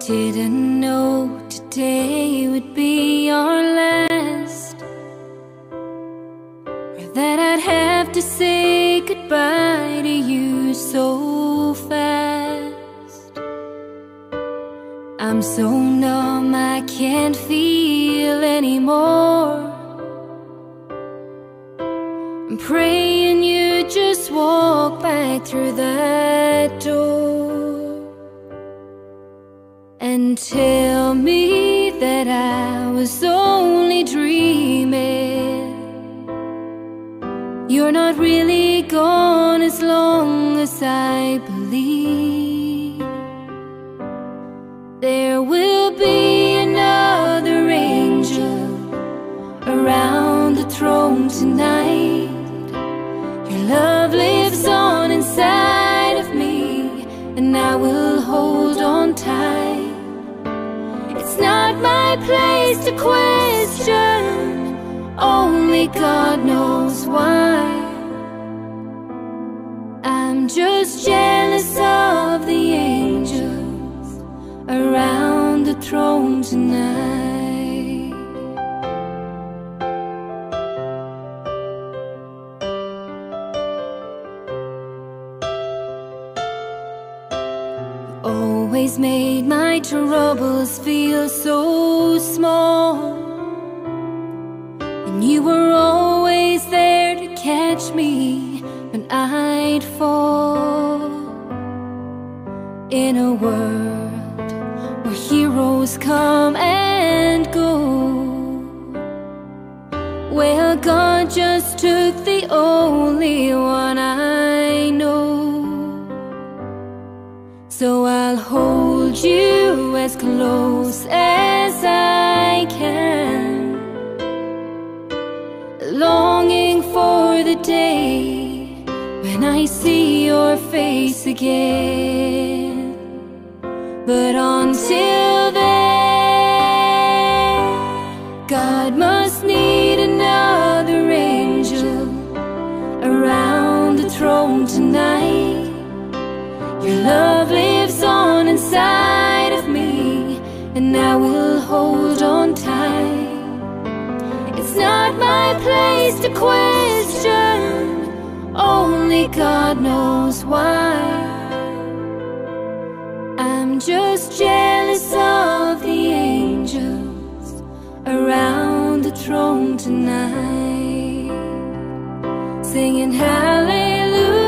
Didn't know today would be our last, or that I'd have to say goodbye to you so fast. I'm so numb I can't feel anymore. I'm praying you just walk back through that door and tell me that I was only dreaming. You're not really gone as long as I believe. There will be another angel around the throne tonight. Your love lives on inside of me, and I will hold on tight. It's not my place to question, only God knows why. I'm just jealous of the angels around the throne tonight. Always made my troubles feel so small, and you were always there to catch me when I'd fall. In a world where heroes come and go, well, God just took the only one I know. So I'll hold you as close as I can, longing for the day when I see your face again. But until then, God must need another angel around the throne tonight. Your love lives on inside of me, and I will hold on tight. It's not my place to question, only God knows why. I'm just jealous of the angels around the throne tonight, singing hallelujah.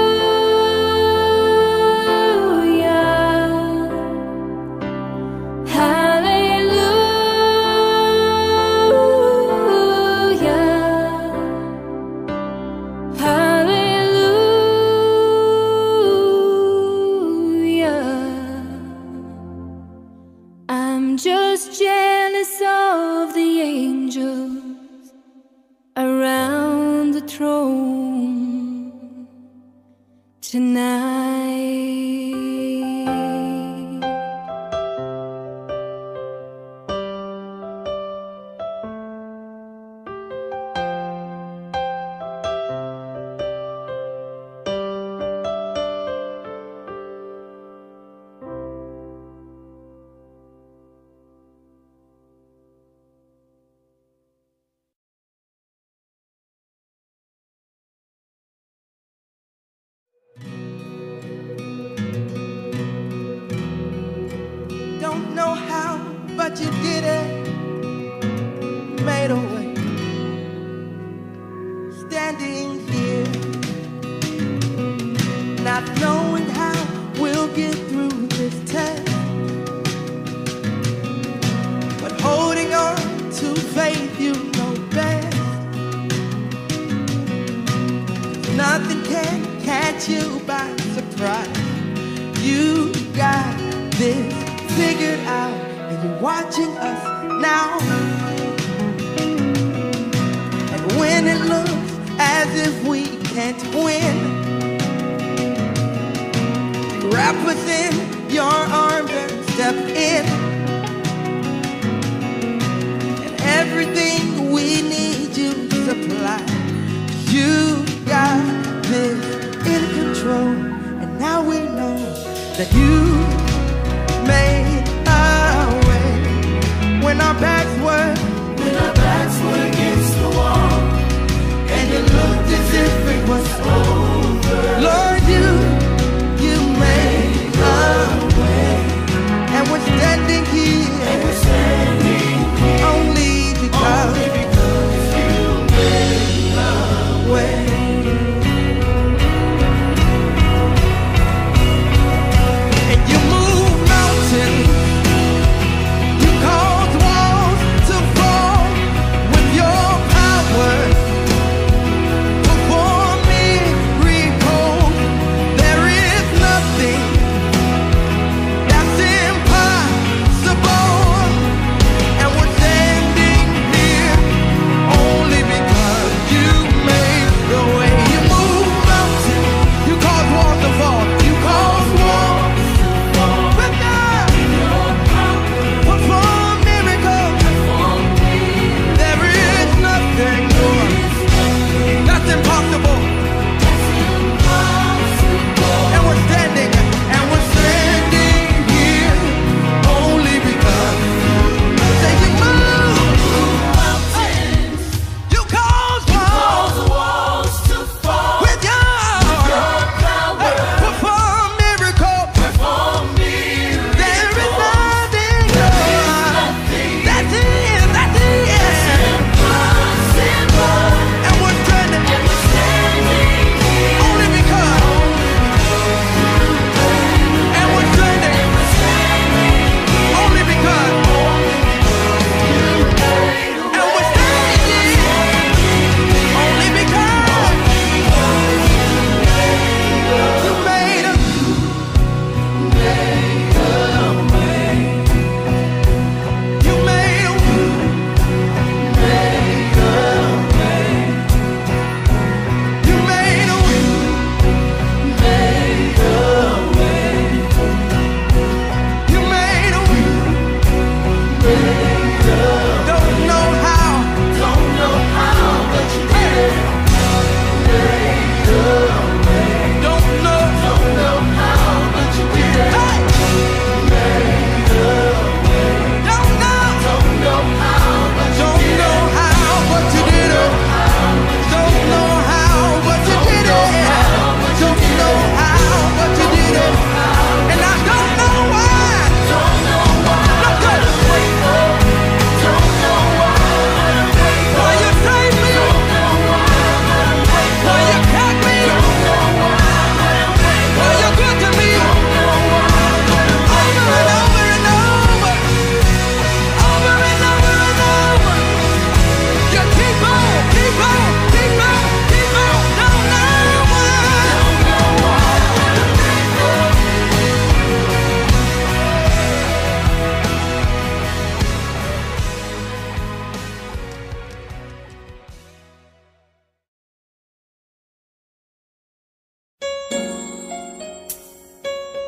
Just jealous of the angels around the throne tonight. Don't know how, but you did it. Made a way. Standing here, not knowing how we'll get through this test, but holding on to faith you know best. Nothing can catch you by surprise. You got this figured out, and you're watching us now. And when it looks as if we can't win, wrap us in your arms and step in. And everything we need you supply. You got this in control, and now we know that you made a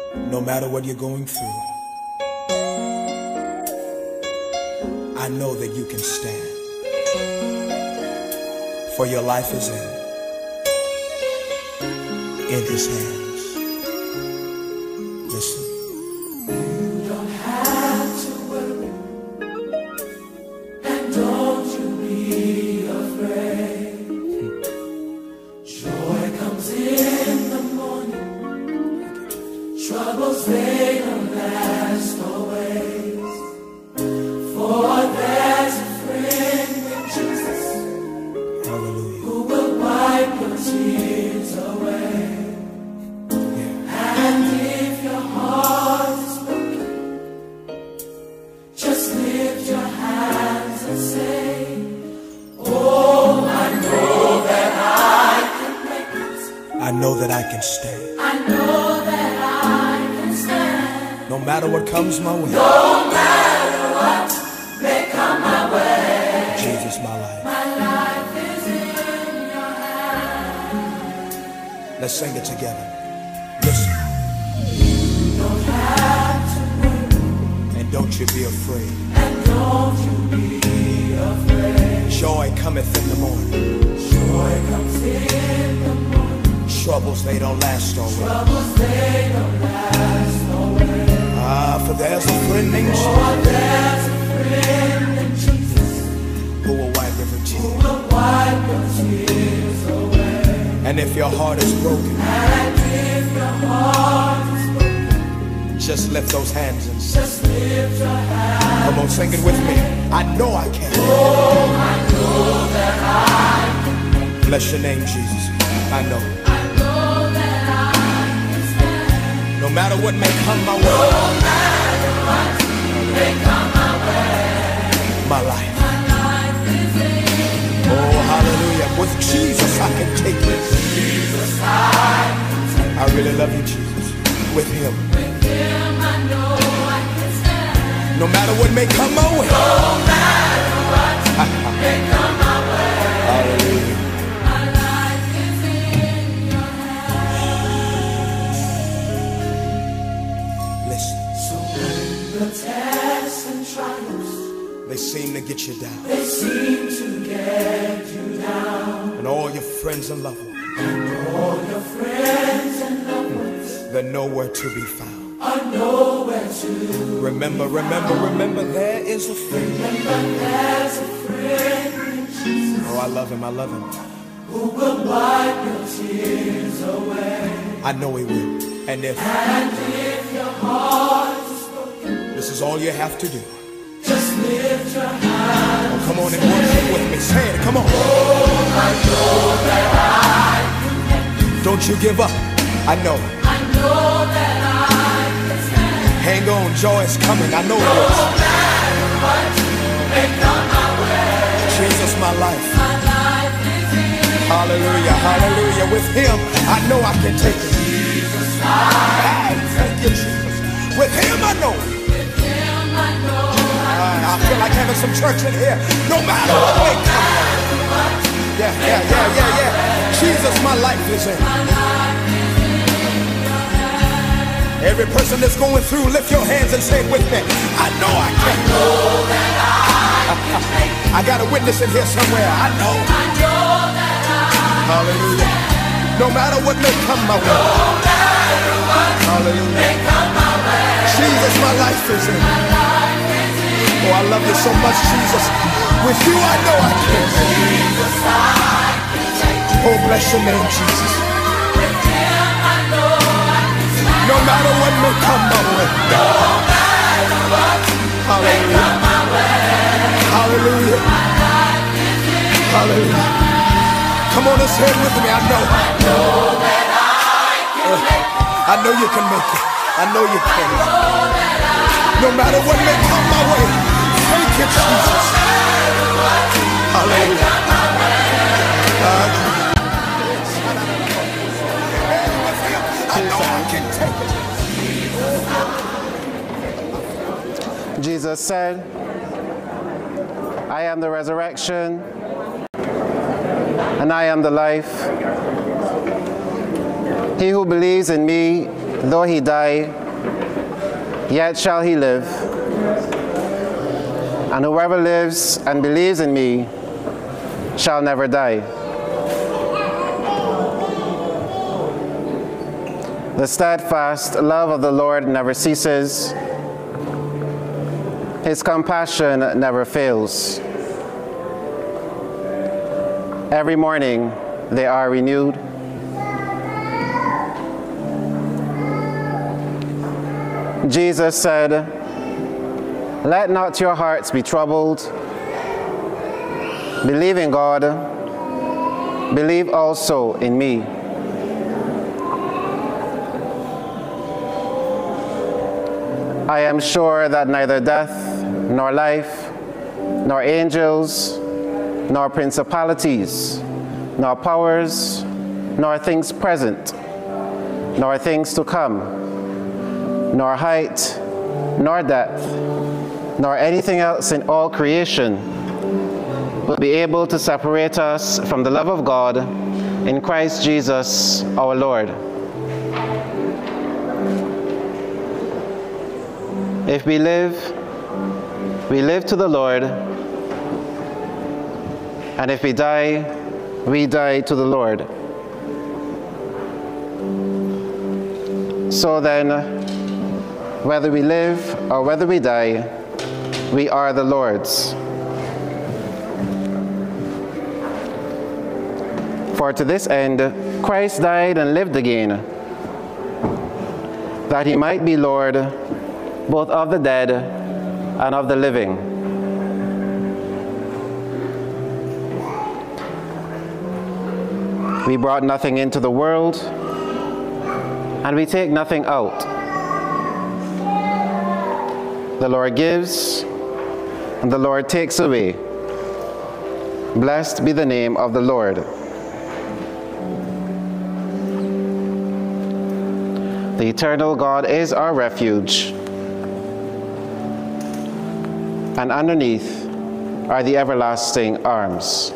No matter what you're going through, I know that you can stand. For your life is in His hands. Listen. You don't have to worry, and don't you be afraid. Joy comes in the morning, troubles they don't last always. For there's a friend in Jesus, Hallelujah. who will wipe your tears away. And if your heart is broken, just lift your hands and say, oh, I know that I can make it. I know that I can stand. I know that I can stand. No matter what comes my way. No matter what may come my way. Jesus, my life. My life is in your hands. Let's sing it together. Listen. You don't have to worry, And don't you be afraid. and don't you be afraid. Joy cometh in the morning. Joy comes in the morning. Troubles, they don't last always. Troubles they don't last always. Ah, for there's a friend named For Jesus there's a friend in Jesus, who will wipe every who tear. will wipe your tears away. And if your heart is broken, And if your heart is broken, just lift those hands and sing. just lift your hands. Come on, sing it with me. I know I can. Oh, I know that I can. Bless your name, Jesus. I know. I know that I can stand. No matter what may come my way. No matter what may come my way. My life. My life is in your Oh, hallelujah. With Jesus, I can take it. Jesus. I I really love you, Jesus. With Him. with Him I know I can stand. No matter what may come my way. No matter what may come my way. Hallelujah. My life is in your hands. Listen. So when the tests and trials, They seem to get you down. they seem to get you down. And all your friends and loved ones, All your friends and loved ones they're nowhere to be found. are nowhere to. Remember, remember, remember, there is a friend. Remember there's a friend in Jesus, Oh, I love Him, I love Him. who will wipe your tears away. I know He will. And if And if your heart is broken, this is all you have to do, just lift your hands. oh, come on and worship with me. Say it, come on. I know that I can make it. Don't you give up. I know. I know that I can stand. Hang on, joy is coming. I know it No is. matter what may come my way. Jesus, my life. My life is in Hallelujah, hallelujah. With Him, I know I can take it. Jesus. Hey, thank you, Jesus. With Him, I know. With Him I know I feel like having some church in here. No matter what may come. Yeah. Jesus, my life is in. Every person that's going through, lift your hands and say it with me. I know I can. I got a witness in here somewhere. I know. Hallelujah. No matter what may come my way. Hallelujah. Jesus, my life is in. Oh, I love you so much, Jesus. With you, I know I can. Oh, bless your name, Jesus. No matter what may come my way. Hallelujah. Hallelujah. Hallelujah. Come on and say it with me. I know. I know you can make it. I know you can. No matter what may come my way. Thank you, Jesus. Hallelujah. I know I can take it. Jesus said, I am the resurrection and I am the life. He who believes in me, Though he die, yet shall he live. And whoever lives and believes in me shall never die. The steadfast love of the Lord never ceases. His compassion never fails. Every morning they are renewed. Jesus said, "Let not your hearts be troubled. Believe in God. Believe also in me." I am sure that neither death, nor life, nor angels, nor principalities, nor powers, nor things present, nor things to come, nor height, nor depth, nor anything else in all creation will be able to separate us from the love of God in Christ Jesus our Lord. If we live to the Lord, and if we die to the Lord. So then, whether we live or whether we die, we are the Lord's. For to this end, Christ died and lived again, that he might be Lord both of the dead and of the living. We brought nothing into the world, and we take nothing out. The Lord gives, and the Lord takes away. Blessed be the name of the Lord. The eternal God is our refuge, and underneath are the everlasting arms.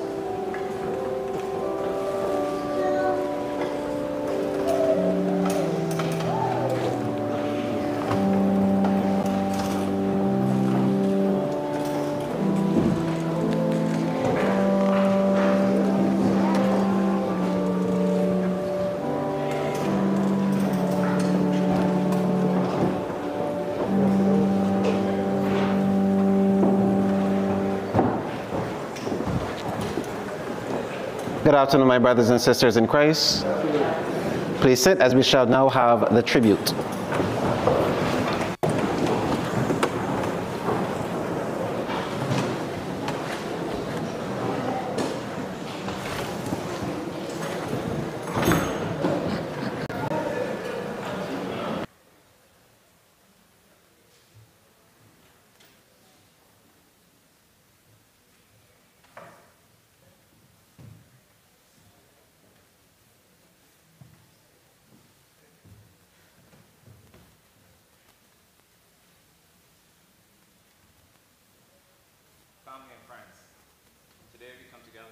Good afternoon, my brothers and sisters in Christ. Please sit as we shall now have the tribute. Family and friends, today we come together.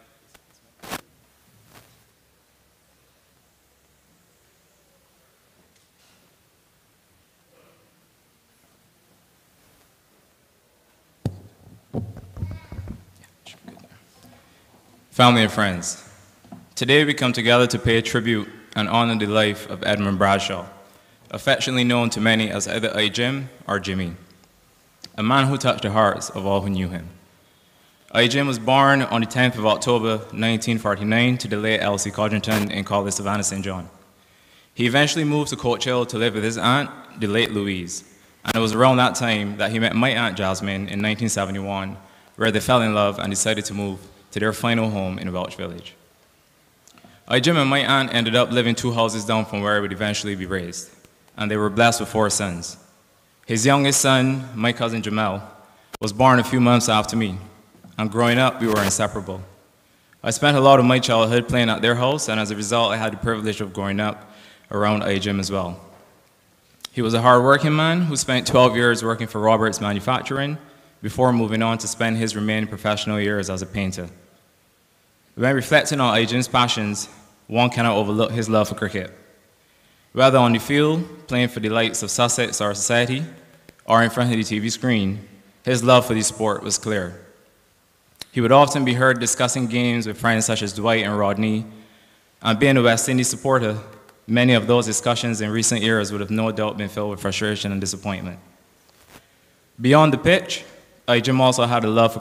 Family and friends, today we come together to pay tribute and honor the life of Edmund Bradshaw, affectionately known to many as either I. Jim or Jimmy, a man who touched the hearts of all who knew him. I. Jim was born on the 10th of October, 1949 to the late Elsie Codrington in Collis, Savannah, St. John. He eventually moved to Coach Hill to live with his aunt, the late Louise, and it was around that time that he met my Aunt Jasmine in 1971, where they fell in love and decided to move to their final home in Welch Village. I. Jim and my aunt ended up living 2 houses down from where I would eventually be raised, and they were blessed with 4 sons. His youngest son, my cousin Jamel, was born a few months after me. And growing up, we were inseparable. I spent a lot of my childhood playing at their house, and as a result, I had the privilege of growing up around I. Jim as well. He was a hard-working man who spent 12 years working for Roberts Manufacturing before moving on to spend his remaining professional years as a painter. When reflecting on I. Jim's passions, one cannot overlook his love for cricket. Whether on the field, playing for the likes of Sussex or Society, or in front of the TV screen, his love for the sport was clear. He would often be heard discussing games with friends such as Dwight and Rodney, and being a West Indies supporter, many of those discussions in recent years would have no doubt been filled with frustration and disappointment. Beyond the pitch, Jim also had a love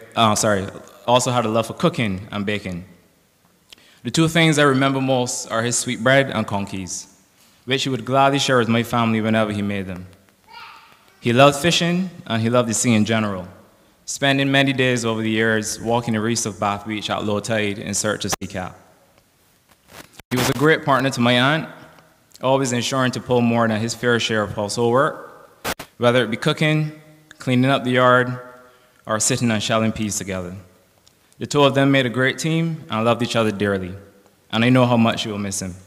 for cooking and baking. The two things I remember most are his sweet bread and conkeys, which he would gladly share with my family whenever he made them. He loved fishing, and he loved the sea in general, spending many days over the years walking the reefs of Bath Beach at low tide in search of sea cap. He was a great partner to my aunt, always ensuring to pull more than his fair share of household work, whether it be cooking, cleaning up the yard, or sitting and shelling peas together. The two of them made a great team and loved each other dearly, and I know how much you will miss him.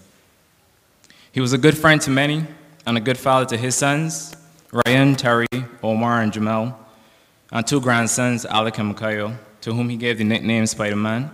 He was a good friend to many and a good father to his sons, Ryan, Terry, Omar, and Jamel, and two grandsons, Alec and Makayo, to whom he gave the nickname Spider-Man.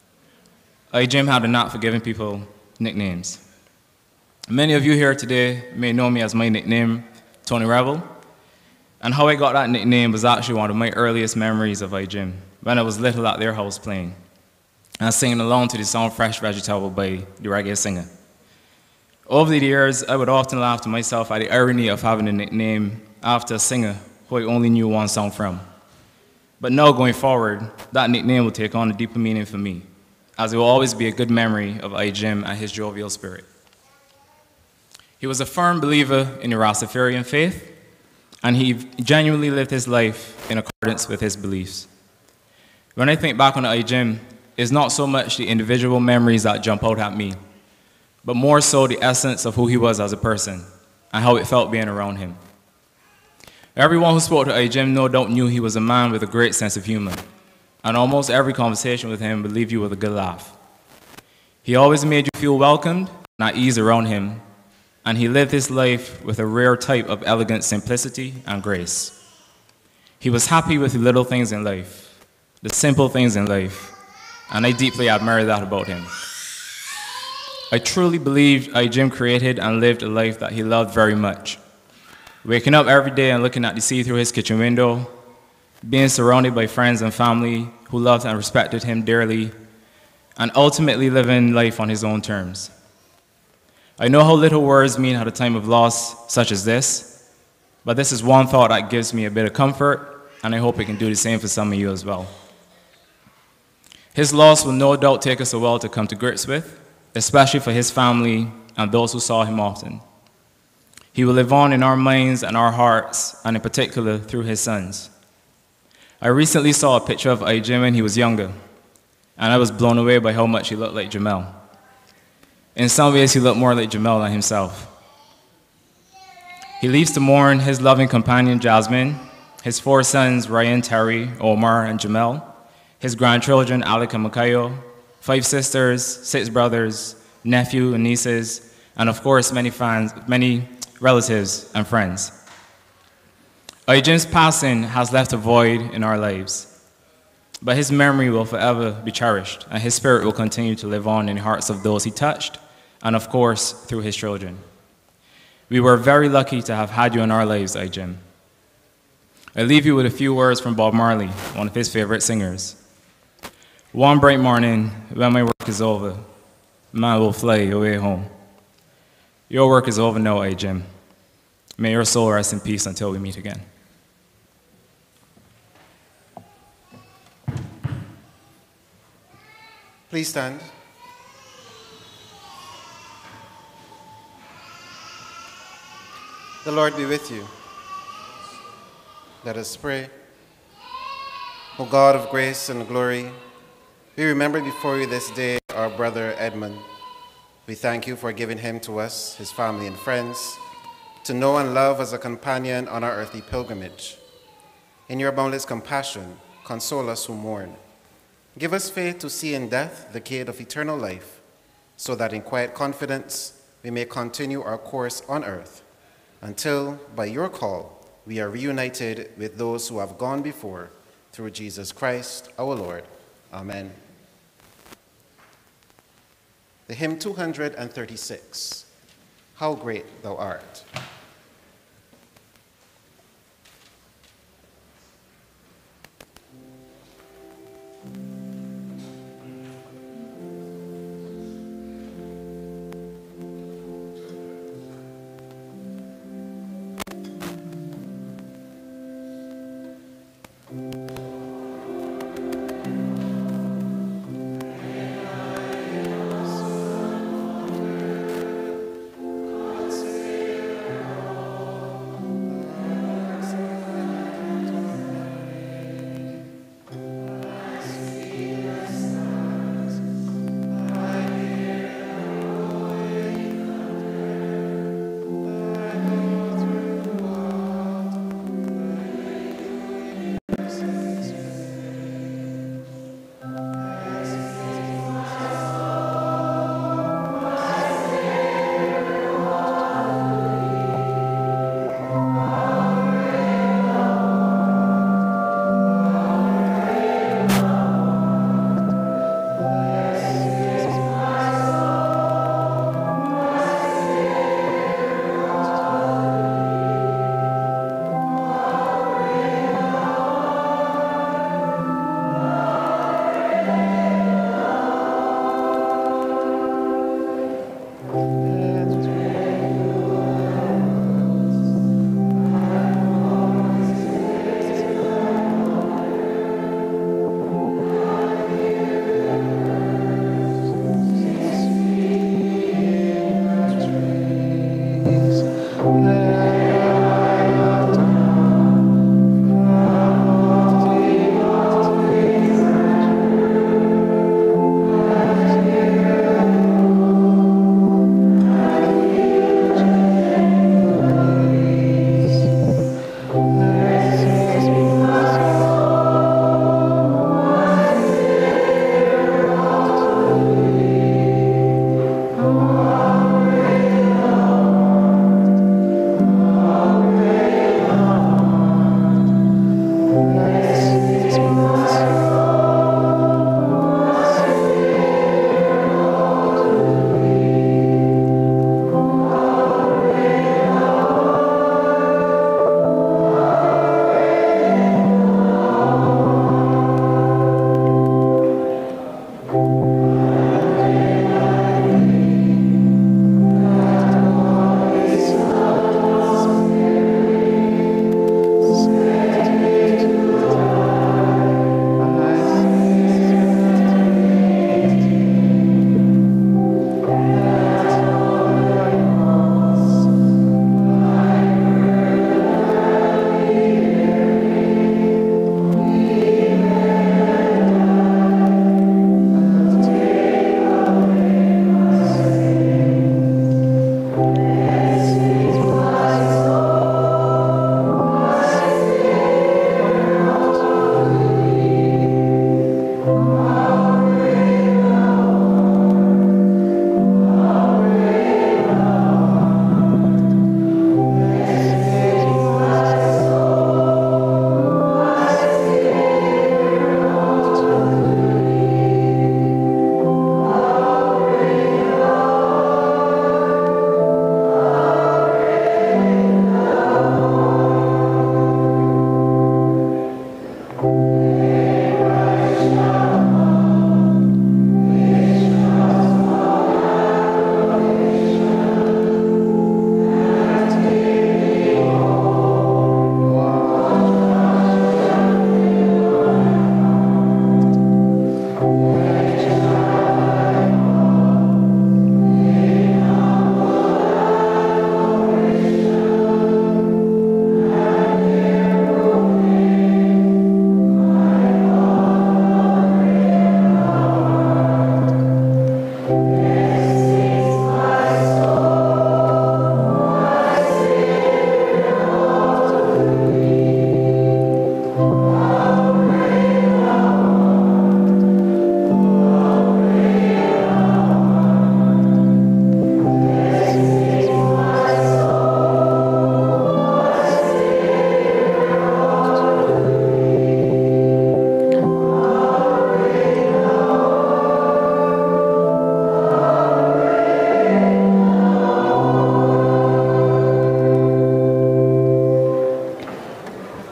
Jim had a knack for giving people nicknames. Many of you here today may know me as my nickname, Tony Rebel, and how I got that nickname was actually one of my earliest memories of Jim, when I was little at their house playing, and singing along to the song Fresh Vegetable by the reggae singer. Over the years, I would often laugh to myself at the irony of having a nickname after a singer who I only knew one song from. But now going forward, that nickname will take on a deeper meaning for me, as it will always be a good memory of Jim and his jovial spirit. He was a firm believer in the Rastafarian faith, and he genuinely lived his life in accordance with his beliefs. When I think back on Jim, it's not so much the individual memories that jump out at me, but more so the essence of who he was as a person and how it felt being around him. Everyone who spoke to Jim no doubt knew he was a man with a great sense of humor, and almost every conversation with him would leave you with a good laugh. He always made you feel welcomed and at ease around him, and he lived his life with a rare type of elegant simplicity and grace. He was happy with the little things in life, the simple things in life, and I deeply admire that about him. I truly believe Jim created and lived a life that he loved very much. Waking up every day and looking at the sea through his kitchen window, being surrounded by friends and family who loved and respected him dearly, and ultimately living life on his own terms. I know how little words mean at a time of loss such as this, but this is one thought that gives me a bit of comfort, and I hope it can do the same for some of you as well. His loss will no doubt take us a while to come to grips with, especially for his family and those who saw him often. He will live on in our minds and our hearts, and in particular through his sons. I recently saw a picture of Jim when he was younger, and I was blown away by how much he looked like Jamel. In some ways, he looked more like Jamel than himself. He leaves to mourn his loving companion, Jasmine, his 4 sons, Ryan, Terry, Omar, and Jamel, his grandchildren, Alec and Makayo, 5 sisters, 6 brothers, nephew and nieces, and of course, many relatives and friends. Jim's passing has left a void in our lives, but his memory will forever be cherished, and his spirit will continue to live on in the hearts of those he touched, and of course, through his children. We were very lucky to have had you in our lives, Jim. I leave you with a few words from Bob Marley, one of his favorite singers. One bright morning, when my work is over, man will fly away home. Your work is over now, Jim. May your soul rest in peace until we meet again. Please stand. The Lord be with you. Let us pray. O God of grace and glory, we remember before you this day our brother Edmund. We thank you for giving him to us, his family and friends, to know and love as a companion on our earthly pilgrimage. In your boundless compassion, console us who mourn. Give us faith to see in death the gate of eternal life, so that in quiet confidence we may continue our course on earth, until, by your call, we are reunited with those who have gone before, through Jesus Christ our Lord. Amen. The hymn 236, how great thou art.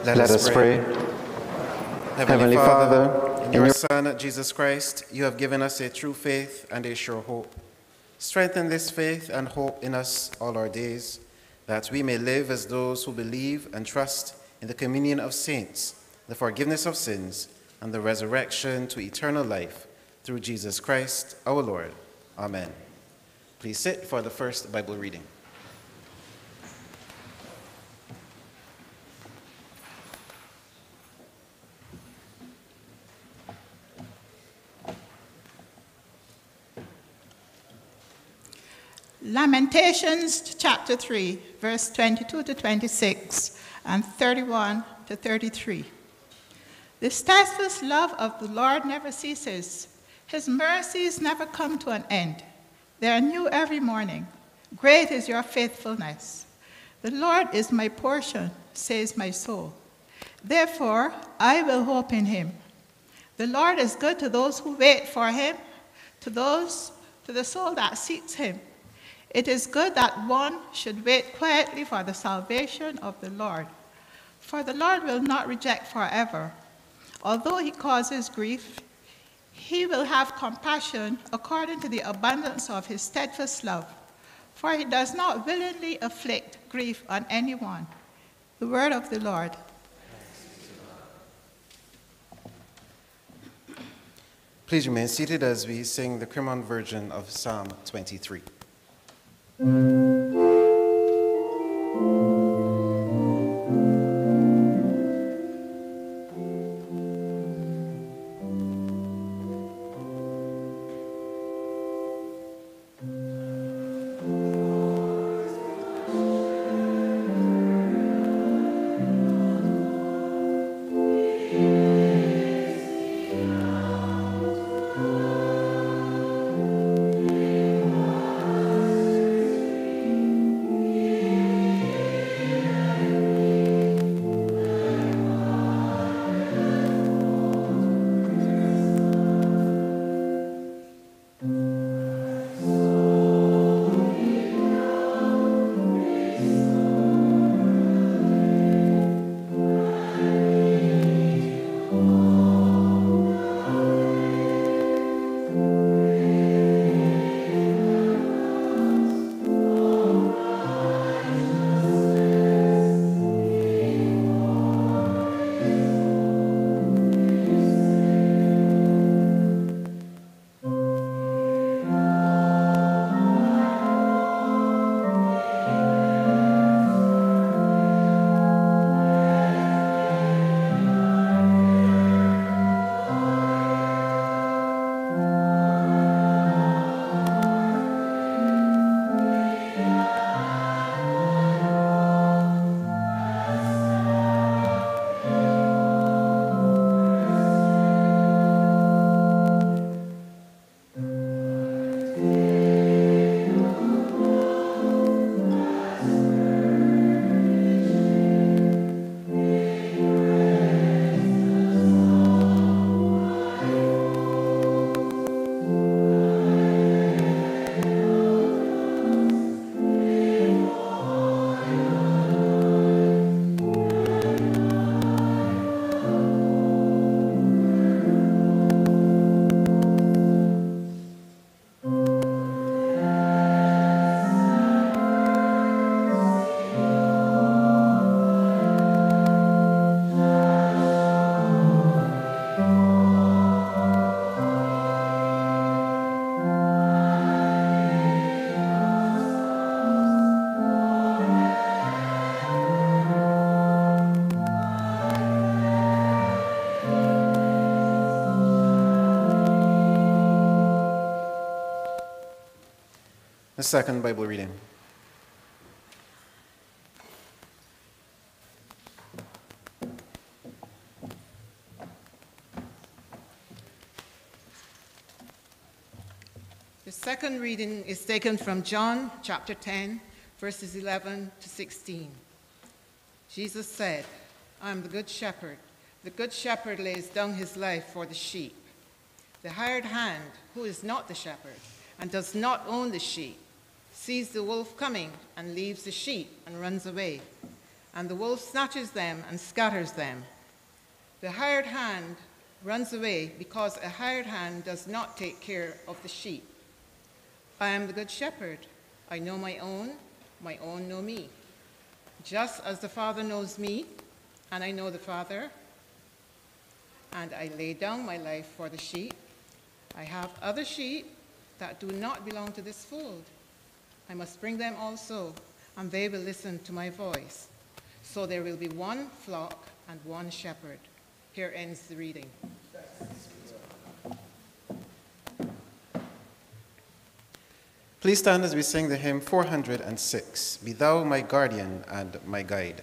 Let us pray. Heavenly Father, in your Son, Jesus Christ, you have given us a true faith and a sure hope. Strengthen this faith and hope in us all our days, that we may live as those who believe and trust in the communion of saints, the forgiveness of sins, and the resurrection to eternal life through Jesus Christ our Lord. Amen. Please sit for the first Bible reading. Lamentations chapter 3, verse 22 to 26 and 31 to 33. The steadfast love of the Lord never ceases. His mercies never come to an end. They are new every morning. Great is your faithfulness. The Lord is my portion, says my soul. Therefore, I will hope in him. The Lord is good to those who wait for him, to the soul that seeks him. It is good that one should wait quietly for the salvation of the Lord. For the Lord will not reject forever. Although he causes grief, he will have compassion according to the abundance of his steadfast love. For he does not willingly afflict grief on anyone. The word of the Lord. Please remain seated as we sing the Crimon version of Psalm 23. The second Bible reading. The second reading is taken from John chapter 10, verses 11 to 16. Jesus said, I am the good shepherd. The good shepherd lays down his life for the sheep. The hired hand, who is not the shepherd and does not own the sheep, sees the wolf coming and leaves the sheep and runs away. and the wolf snatches them and scatters them. The hired hand runs away because a hired hand does not take care of the sheep. I am the good shepherd. I know my own know me. Just as the Father knows me, and I know the Father, and I lay down my life for the sheep. I have other sheep that do not belong to this fold. I must bring them also, and they will listen to my voice. So there will be one flock and one shepherd. Here ends the reading. Please stand as we sing the hymn 406, Be Thou My Guardian and My Guide.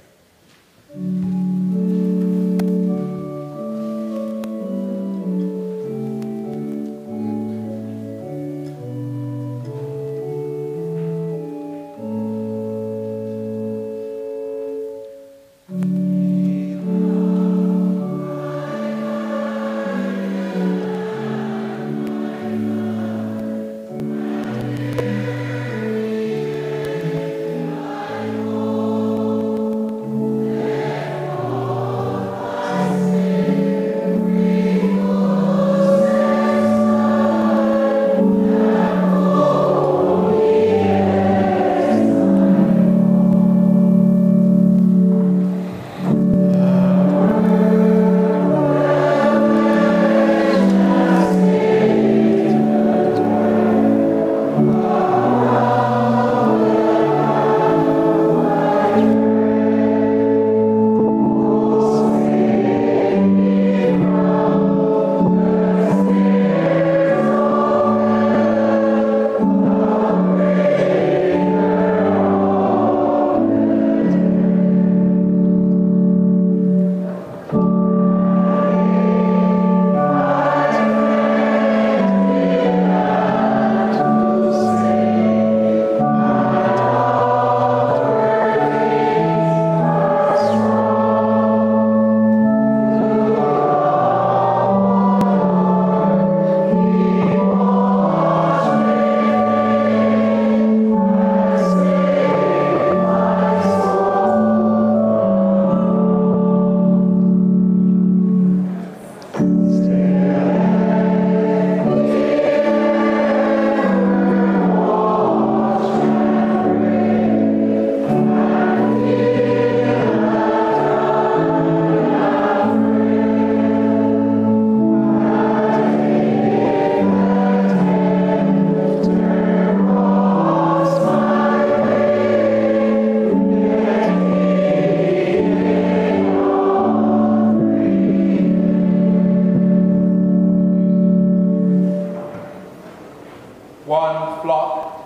One flock,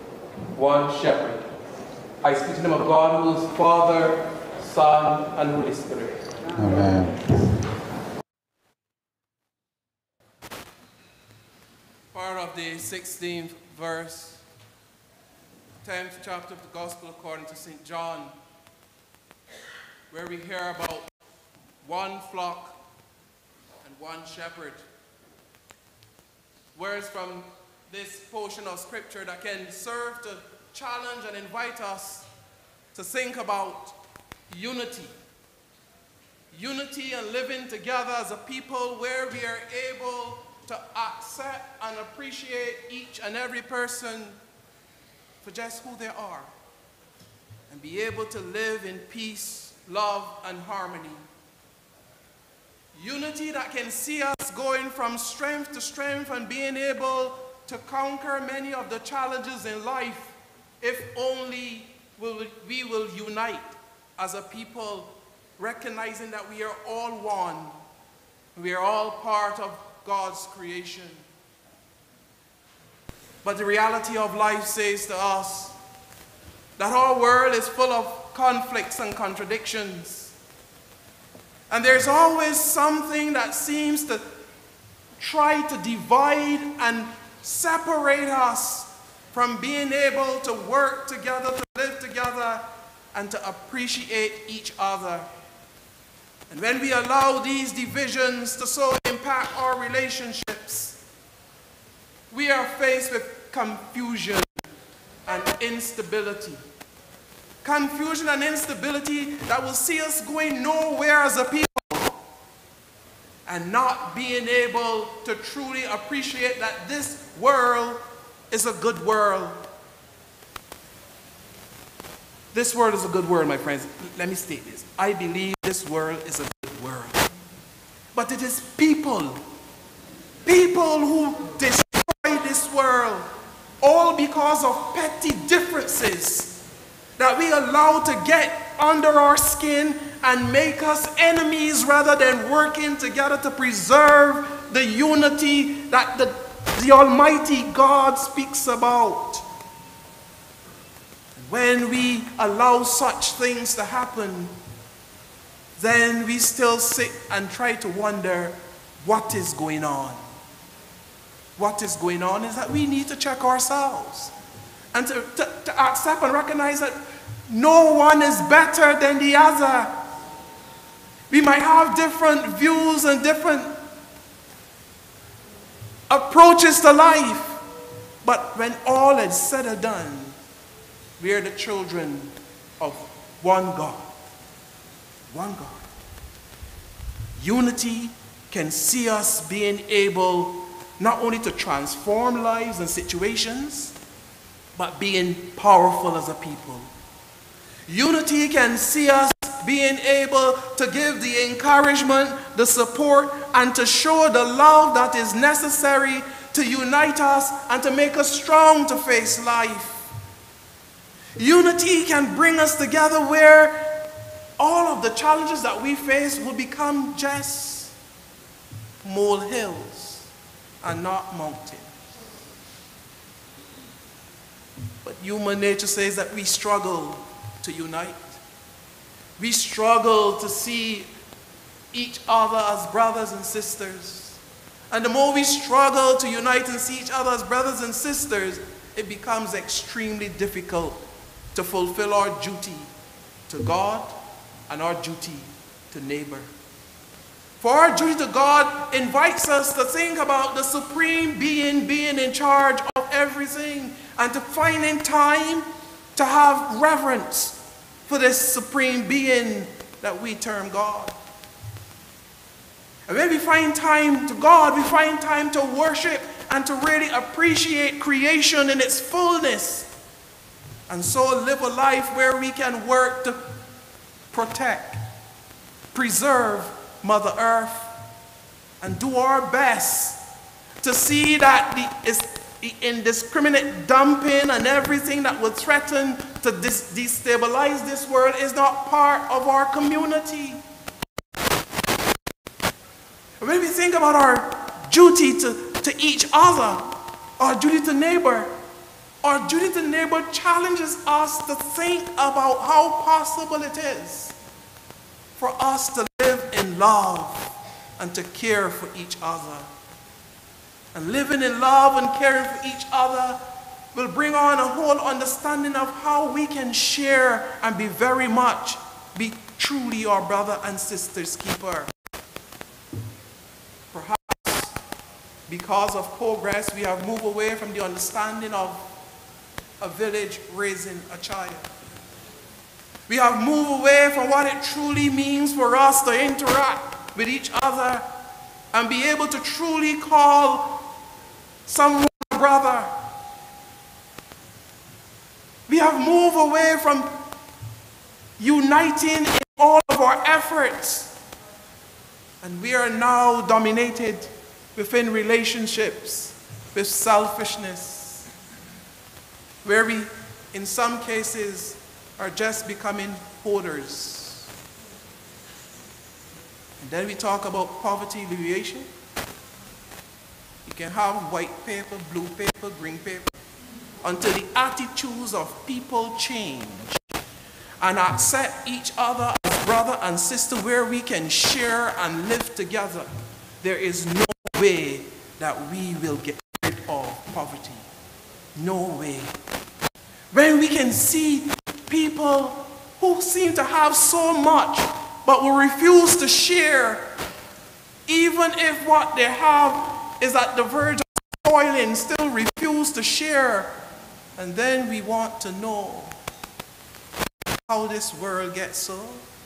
one shepherd. I speak to them of God who is Father, Son, and Holy Spirit. Amen. Part of the 16th verse, 10th chapter of the Gospel according to St. John, where we hear about one flock and one shepherd. Words from this portion of scripture that can serve to challenge and invite us to think about unity. Unity and living together as a people where we are able to accept and appreciate each and every person for just who they are and be able to live in peace, love, and harmony. Unity that can see us going from strength to strength and being able to conquer many of the challenges in life if only we will unite as a people, recognizing that we are all one. We are all part of God's creation. But the reality of life says to us that our world is full of conflicts and contradictions. And there's always something that seems to try to divide and separate us from being able to work together, to live together, and to appreciate each other. And when we allow these divisions to so impact our relationships, we are faced with confusion and instability. confusion and instability that will see us going nowhere as a people and not being able to truly appreciate that this world is a good world. This world is a good world, my friends. Let me state this. I believe this world is a good world. But it is people who destroy this world, all because of petty differences that we allow to get under our skin and make us enemies rather than working together to preserve the unity that the Almighty God speaks about. When we allow such things to happen, then we still sit and try to wonder what is going on. What is going on is that we need to check ourselves and to accept and recognize that no one is better than the other. We might have different views and different approaches to life, but when all is said and done, we are the children of one God. One God. Unity can see us being able not only to transform lives and situations, but being powerful as a people. Unity can see us being able to give the encouragement, the support, and to show the love that is necessary to unite us and to make us strong to face life. Unity can bring us together where all of the challenges that we face will become just molehills and not mountains. But human nature says that we struggle to unite. We struggle to see each other as brothers and sisters. And the more we struggle to unite and see each other as brothers and sisters, it becomes extremely difficult to fulfill our duty to God and our duty to neighbor. For our duty to God invites us to think about the supreme being in charge of everything, and to find in time to have reverence for this supreme being that we term God. And when we find time to God, we find time to worship and to really appreciate creation in its fullness. And so live a life where we can work to protect, preserve Mother Earth, and do our best to see that the indiscriminate dumping and everything that would threaten to destabilize this world is not part of our community. When we think about our duty to each other, our duty to neighbor, our duty to neighbor challenges us to think about how possible it is for us to live in love and to care for each other. And living in love and caring for each other will bring on a whole understanding of how we can share and be truly our brother and sister's keeper. Perhaps because of progress, we have moved away from the understanding of a village raising a child. We have moved away from what it truly means for us to interact with each other and be able to truly call someone brother. We have moved away from uniting in all of our efforts, and we are now dominated within relationships with selfishness, where we, in some cases, are just becoming hoarders. And then we talk about poverty alleviation. You can have white paper, blue paper, green paper, until the attitudes of people change and accept each other as brother and sister, where we can share and live together. There is no way that we will get rid of poverty. No way. When we can see people who seem to have so much but will refuse to share, even if what they have is at the verge of spoiling, still refuse to share, and then we want to know how this world gets so?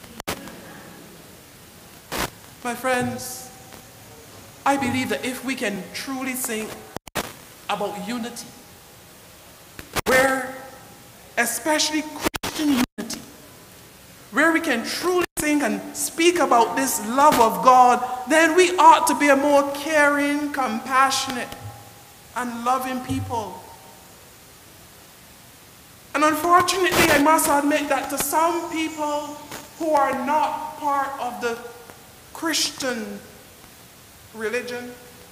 My friends, I believe that if we can truly think about unity, where, especially Christian unity, where we can truly think and speak about this love of God, then we ought to be a more caring, compassionate, and loving people. And unfortunately, I must admit that to some people who are not part of the Christian religion,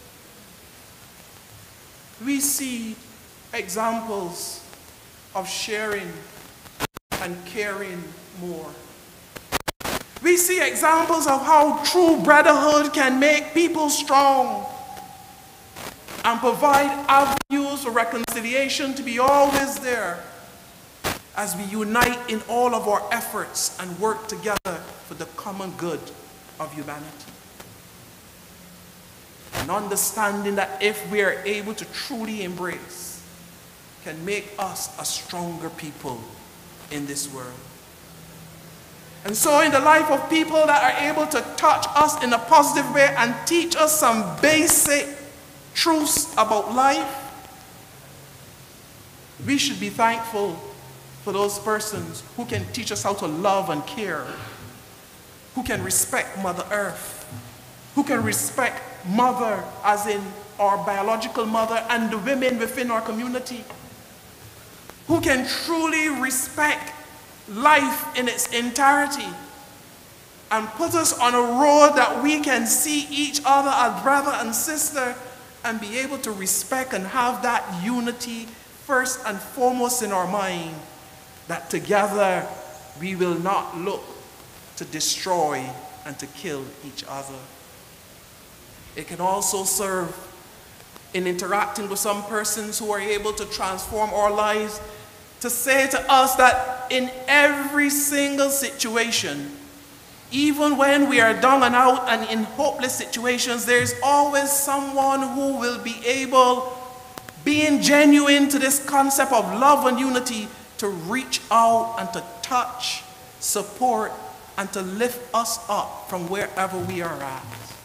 we see examples of sharing and caring more. We see examples of how true brotherhood can make people strong and provide avenues for reconciliation to be always there as we unite in all of our efforts and work together for the common good of humanity. And understanding that if we are able to truly embrace, can make us a stronger people in this world. And so in the life of people that are able to touch us in a positive way and teach us some basic truths about life, we should be thankful for those persons who can teach us how to love and care, who can respect Mother Earth, who can respect mother as in our biological mother and the women within our community, who can truly respect life in its entirety and put us on a road that we can see each other as brother and sister and be able to respect and have that unity first and foremost in our mind, that together we will not look to destroy and to kill each other. It can also serve in interacting with some persons who are able to transform our lives to say to us that in every single situation, even when we are down and out and in hopeless situations, there's always someone who will be able, being genuine to this concept of love and unity, to reach out and to touch, support, and to lift us up from wherever we are at.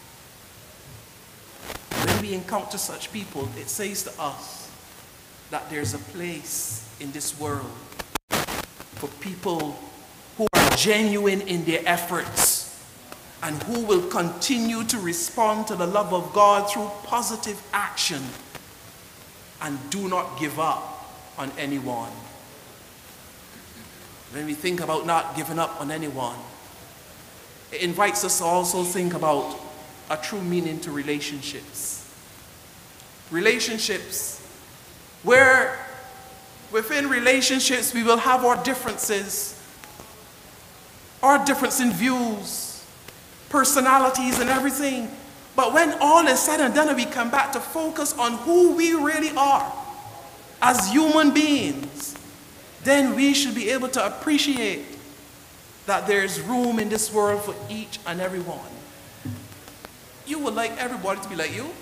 When we encounter such people, it says to us that there's a place in this world for people who are genuine in their efforts and who will continue to respond to the love of God through positive action and do not give up on anyone. When we think about not giving up on anyone, it invites us to also think about a true meaning to relationships. Relationships where within relationships we will have our differences, our difference in views, personalities and everything. But when all is said and done and we come back to focus on who we really are as human beings, then we should be able to appreciate that there's room in this world for each and every one. You would like everybody to be like you?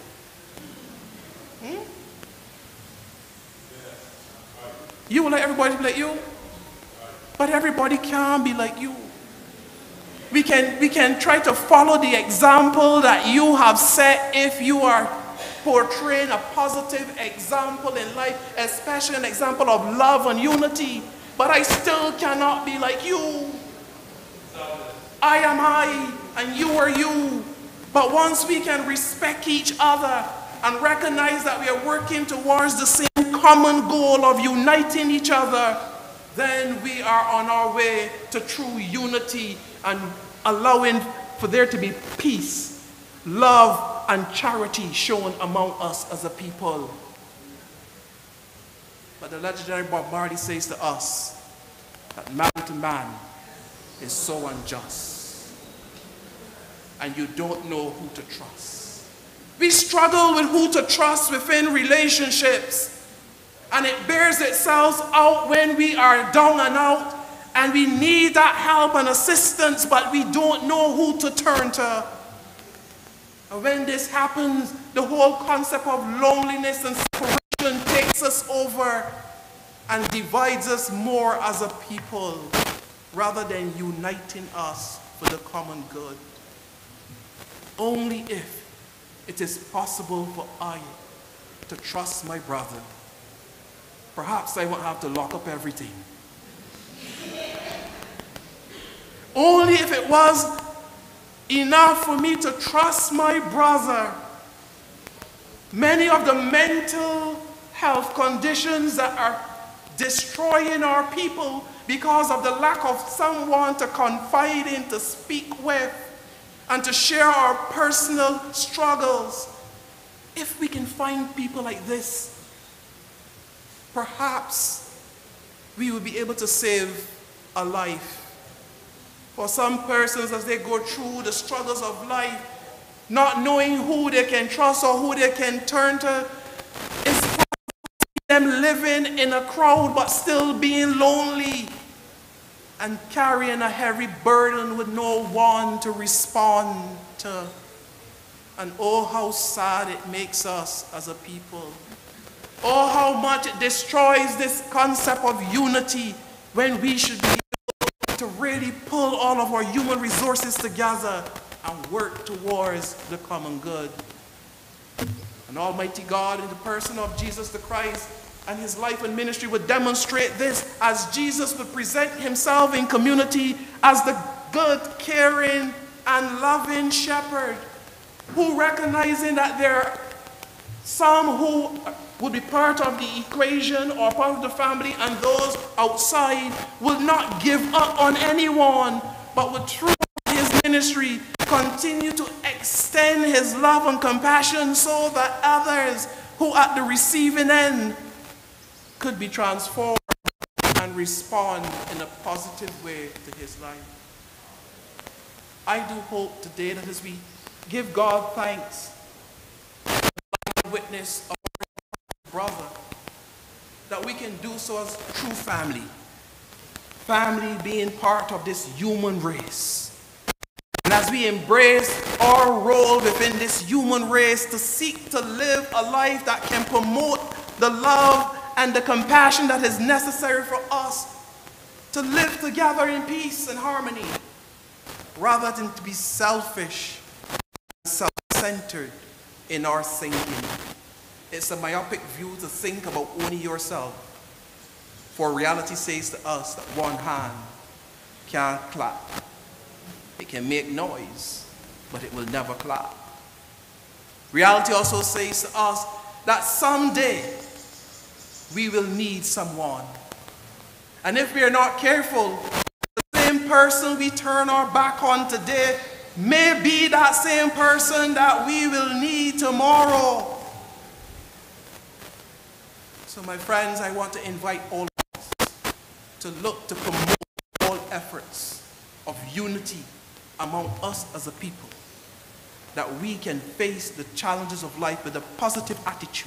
You would like everybody to be like you? But everybody can't be like you. We can try to follow the example that you have set if you are portraying a positive example in life, especially an example of love and unity. But I still cannot be like you. I am I, and you are you. But once we can respect each other and recognize that we are working towards the same common goal of uniting each other, then we are on our way to true unity and allowing for there to be peace, love, and charity shown among us as a people. But the legendary Bob Marley says to us that man to man is so unjust, and you don't know who to trust. We struggle with who to trust within relationships, and it bears itself out when we are down and out and we need that help and assistance, but we don't know who to turn to. And when this happens, the whole concept of loneliness and separation takes us over and divides us more as a people. rather than uniting us for the common good. Only if it is possible for I to trust my brother, perhaps I won't have to lock up everything. Only if it was enough for me to trust my brother, many of the mental health conditions that are destroying our people because of the lack of someone to confide in, to speak with, and to share our personal struggles. If we can find people like this, perhaps we will be able to save a life. For some persons, as they go through the struggles of life, not knowing who they can trust or who they can turn to, it's them living in a crowd but still being lonely and carrying a heavy burden with no one to respond to. And oh, how sad it makes us as a people. Oh, how much it destroys this concept of unity when we should be able to really pull all of our human resources together and work towards the common good. And Almighty God, in the person of Jesus the Christ and his life and ministry, would demonstrate this as Jesus would present himself in community as the good, caring, and loving shepherd, who, recognizing that there are some who would be part of the equation or part of the family, and those outside will not give up on anyone, but would, through his ministry, continue to extend his love and compassion so that others who at the receiving end could be transformed and respond in a positive way to his life. I do hope today that as we give God thanks for the witness of our brother, that we can do so as true family. Family being part of this human race. And as we embrace our role within this human race to seek to live a life that can promote the love and the compassion that is necessary for us to live together in peace and harmony, rather than to be selfish and self-centered in our thinking. It's a myopic view to think about only yourself, for reality says to us that one hand can't clap. It can make noise, but it will never clap. Reality also says to us that someday we will need someone. And if we are not careful, the same person we turn our back on today may be that same person that we will need tomorrow. So my friends, I want to invite all of us to look to promote all efforts of unity among us as a people, that we can face the challenges of life with a positive attitude,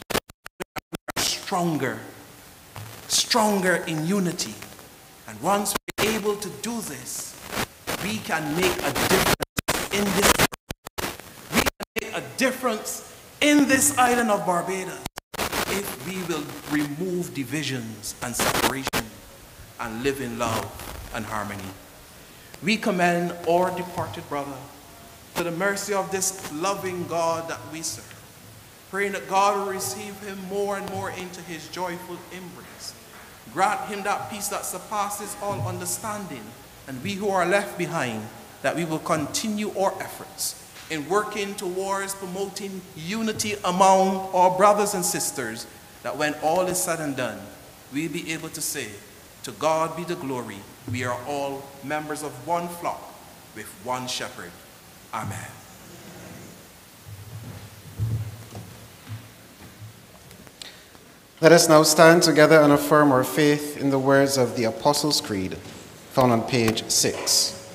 stronger in unity. And once we're able to do this, we can make a difference in this world. We can make a difference in this island of Barbados if we will remove divisions and separation and live in love and harmony. We commend our departed brother to the mercy of this loving God that we serve, praying that God will receive him more and more into his joyful embrace. Grant him that peace that surpasses all understanding, and we who are left behind, that we will continue our efforts in working towards promoting unity among our brothers and sisters, that when all is said and done, we'll be able to say, to God be the glory, we are all members of one flock with one shepherd. Amen. Let us now stand together and affirm our faith in the words of the Apostles' Creed, found on page 6.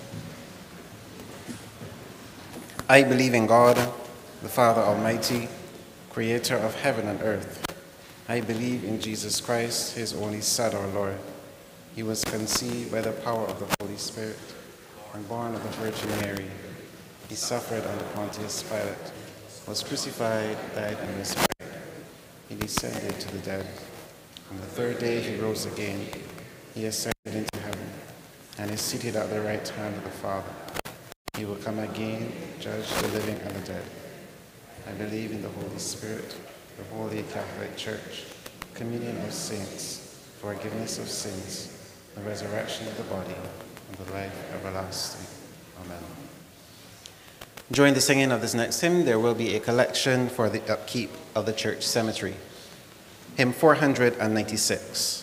I believe in God, the Father Almighty, creator of heaven and earth. I believe in Jesus Christ, his only Son, our Lord. He was conceived by the power of the Holy Spirit and born of the Virgin Mary. He suffered under Pontius Pilate, was crucified, died, and was buried. He descended to the dead. On the third day he rose again. He ascended into heaven and is seated at the right hand of the Father. He will come again, judge the living and the dead. I believe in the Holy Spirit, the Holy Catholic Church, communion of saints, forgiveness of sins, the resurrection of the body, and the life everlasting. Amen. During the singing of this next hymn, there will be a collection for the upkeep of the church cemetery. Hymn 496.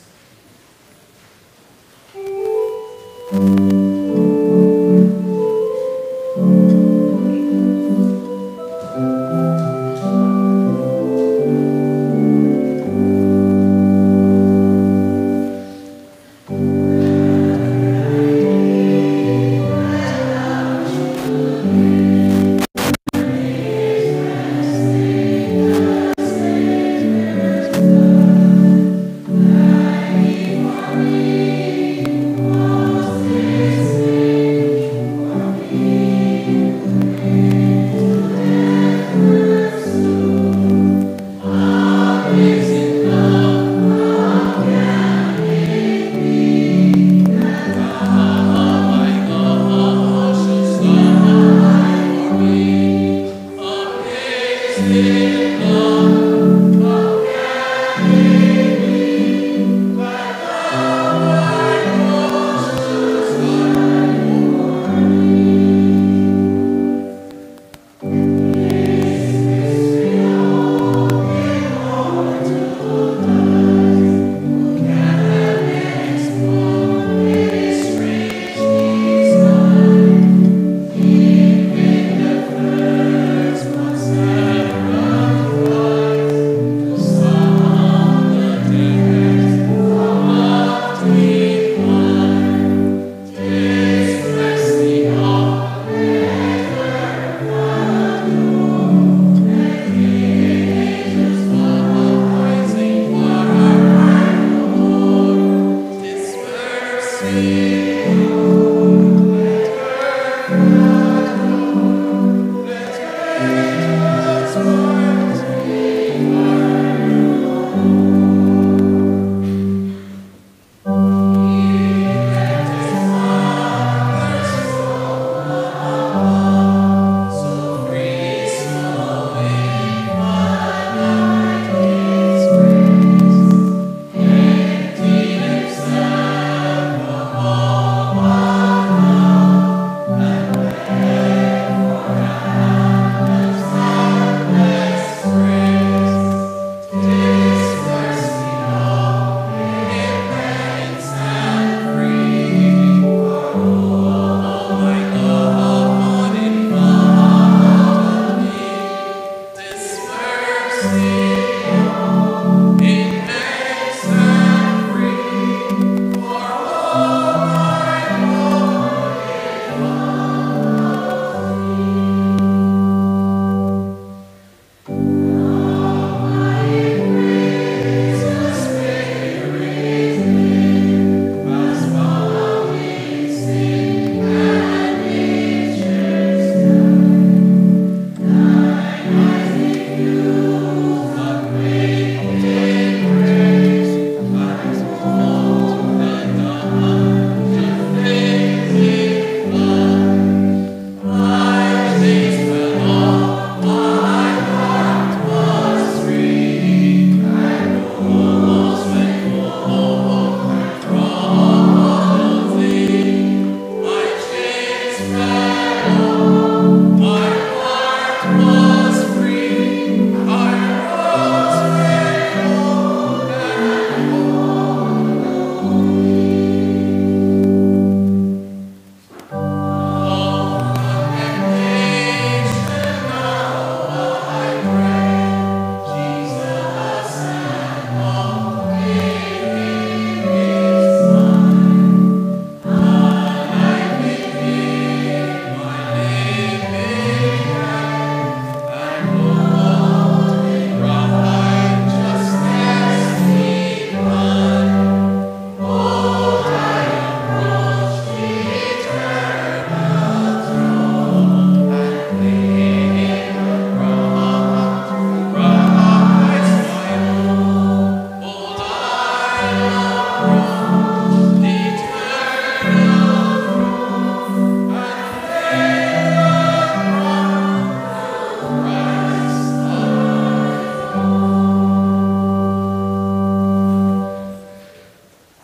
I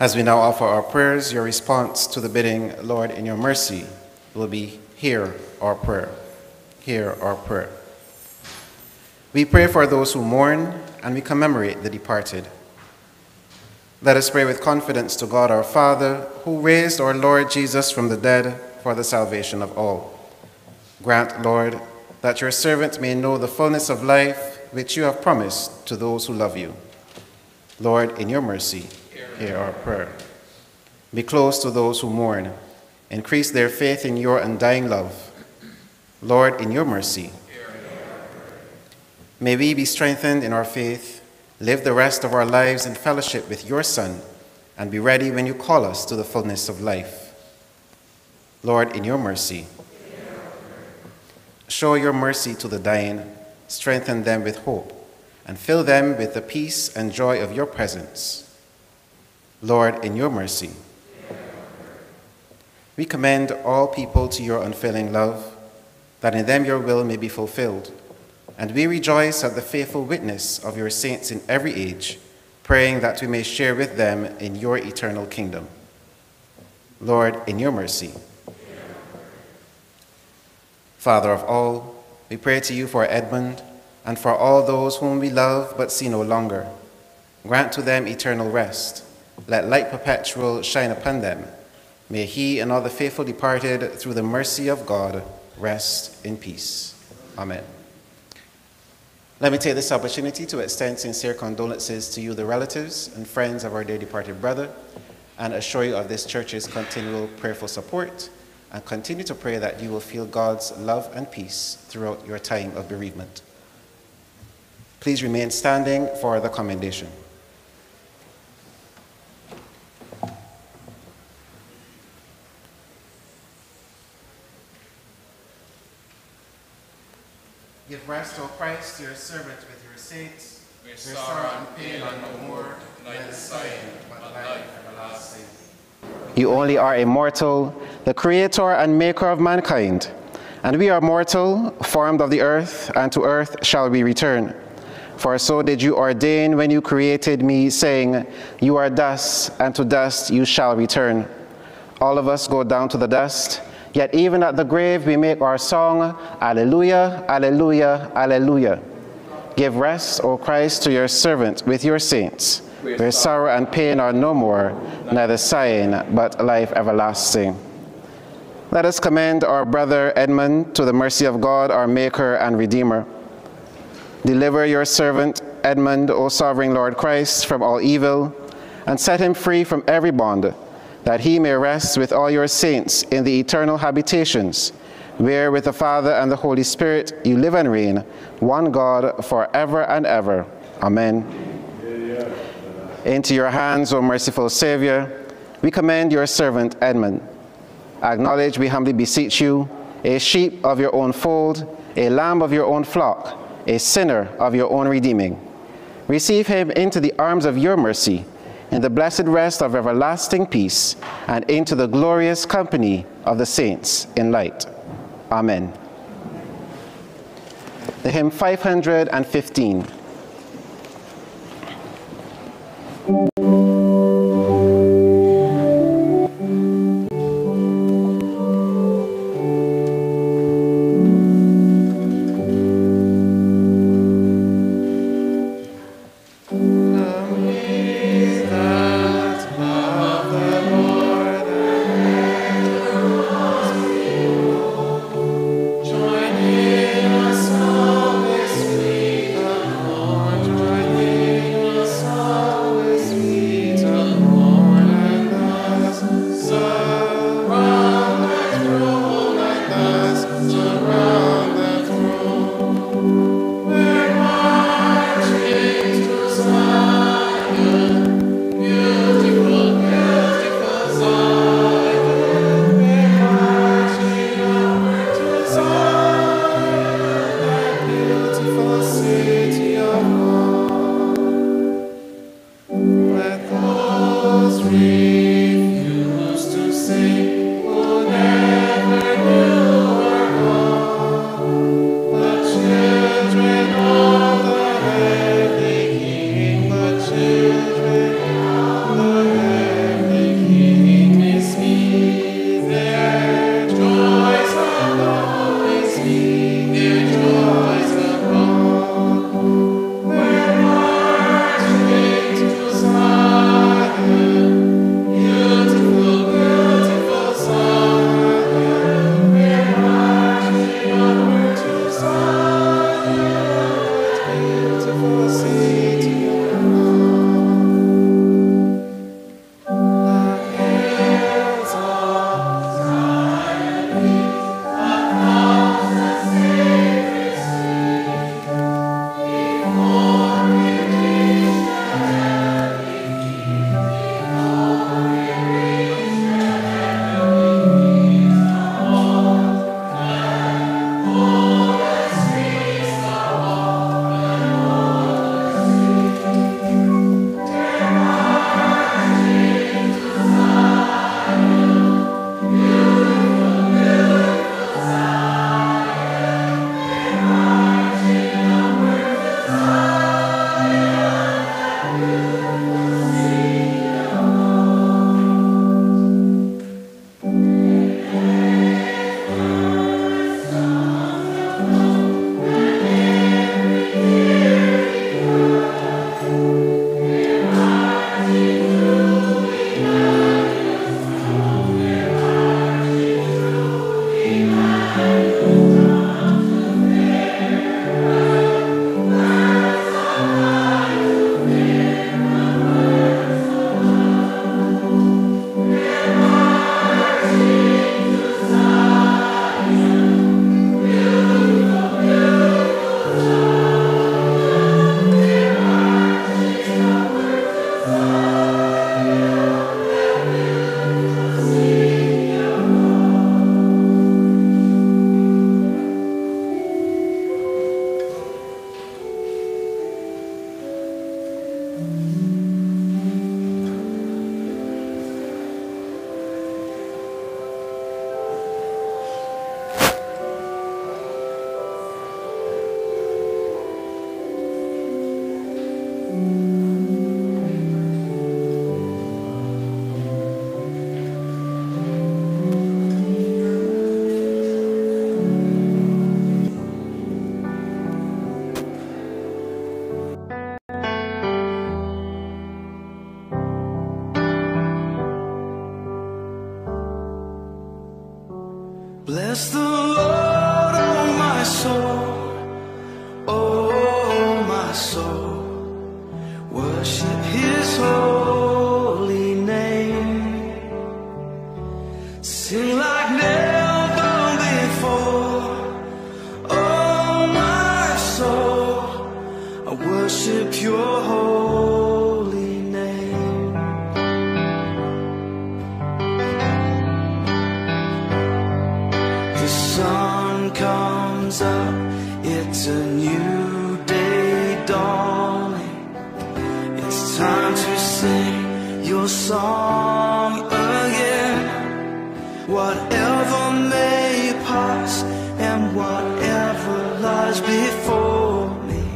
As we now offer our prayers, your response to the bidding, Lord, in your mercy, will be, hear our prayer. Hear our prayer. We pray for those who mourn, and we commemorate the departed. Let us pray with confidence to God our Father, who raised our Lord Jesus from the dead for the salvation of all. Grant, Lord, that your servant may know the fullness of life which you have promised to those who love you. Lord, in your mercy, hear our prayer. Be close to those who mourn. Increase their faith in your undying love. Lord, in your mercy, may we be strengthened in our faith, live the rest of our lives in fellowship with your Son, and be ready when you call us to the fullness of life. Lord, in your mercy, show your mercy to the dying, strengthen them with hope, and fill them with the peace and joy of your presence. Lord, in your mercy, we commend all people to your unfailing love, that in them your will may be fulfilled. And we rejoice at the faithful witness of your saints in every age, praying that we may share with them in your eternal kingdom. Lord, in your mercy. Father of all, we pray to you for Edmund and for all those whom we love but see no longer. Grant to them eternal rest. Let light perpetual shine upon them. May he and all the faithful departed, through the mercy of God, rest in peace. Amen. Let me take this opportunity to extend sincere condolences to you, the relatives and friends of our dear departed brother, and assure you of this church's continual prayerful support, and continue to pray that you will feel God's love and peace throughout your time of bereavement. Please remain standing for the commendation. Give rest, O Christ, to your servant with your saints. Where sorrow and pain are no more, neither sighing, but life everlasting. You only are immortal, the creator and maker of mankind. And we are mortal, formed of the earth, and to earth shall we return. For so did you ordain when you created me, saying, you are dust, and to dust you shall return. All of us go down to the dust. Yet even at the grave we make our song, Alleluia, Alleluia, Alleluia. Give rest, O Christ, to your servant with your saints, where sorrow and pain are no more, neither sighing, but life everlasting. Let us commend our brother Edmund to the mercy of God, our Maker and Redeemer. Deliver your servant Edmund, O sovereign Lord Christ, from all evil, and set him free from every bond, that he may rest with all your saints in the eternal habitations, where with the Father and the Holy Spirit you live and reign, one God, forever and ever. Amen. Into your hands, O merciful Savior, we commend your servant Edmund. Acknowledge, we humbly beseech you, a sheep of your own fold, a lamb of your own flock, a sinner of your own redeeming. Receive him into the arms of your mercy, in the blessed rest of everlasting peace, and into the glorious company of the saints in light. Amen. The hymn 515. Join in us always, we Bless the Lord, oh my soul, oh my soul. Worship His holy name. Sing like never before, oh my soul. I worship Your holy name. The sun comes up, it's a new day dawning. It's time to sing Your song again. Whatever may pass and whatever lies before me,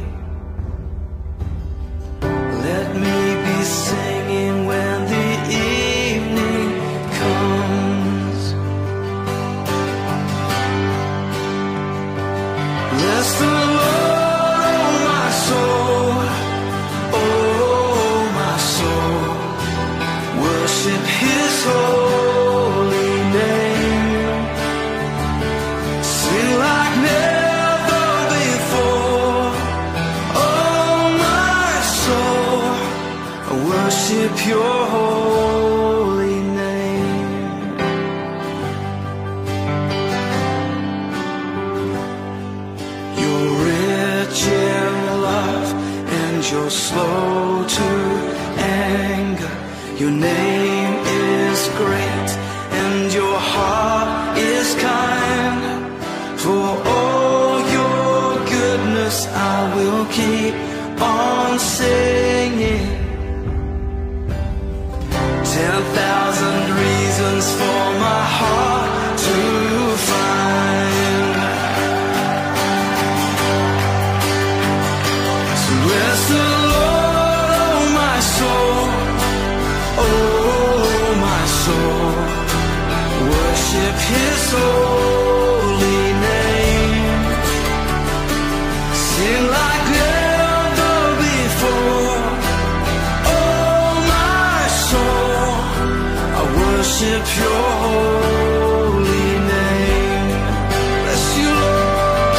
let me be singing when the evening comes. Bless the Lord, oh my soul, oh my soul. Worship His holy name. Sing like never before, oh my soul. I worship Your holy name. You're rich in love and You're slow to anger. Your name is great and Your heart is kind. For all Your goodness I will keep on singing. 10,000 reasons for my heart to find. So bless the Lord, oh my soul, oh my soul. Worship His holy name. Sing like never before, oh my soul. I worship Your holy name. Bless You, Lord.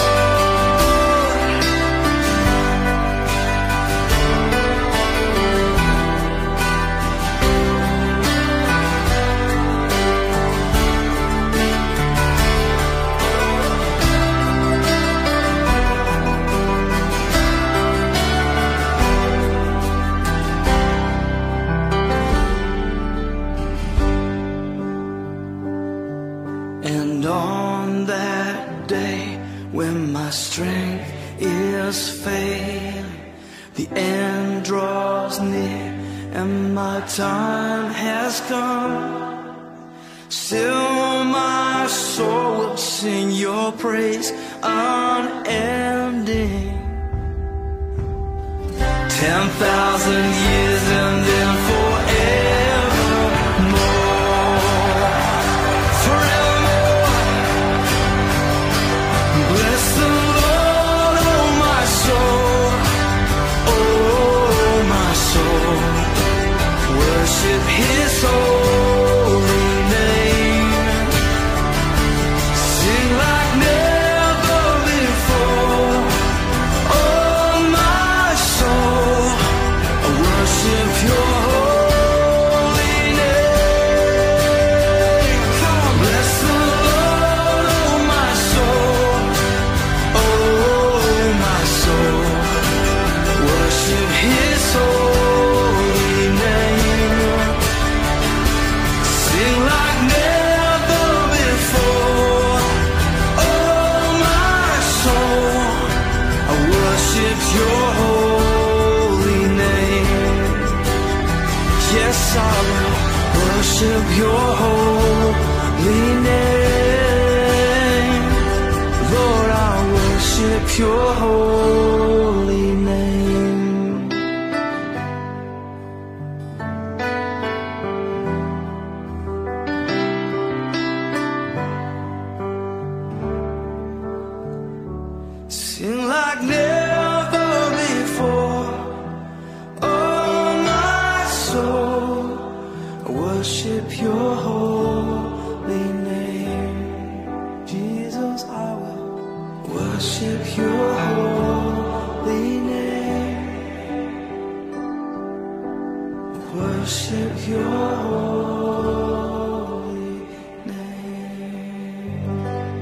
And on that day when my strength is failing, the end draws near and my time has come, still my soul will sing Your praise unending. 10,000 years and then forevermore. Forevermore. Bless the Lord, oh my soul, oh my soul. Worship His holy name. Sing like worship your holy name. Lord, I worship your holy name. Sing like never before. Oh, my soul, worship your holy name. Jesus, I will worship your holy name. Worship your holy name.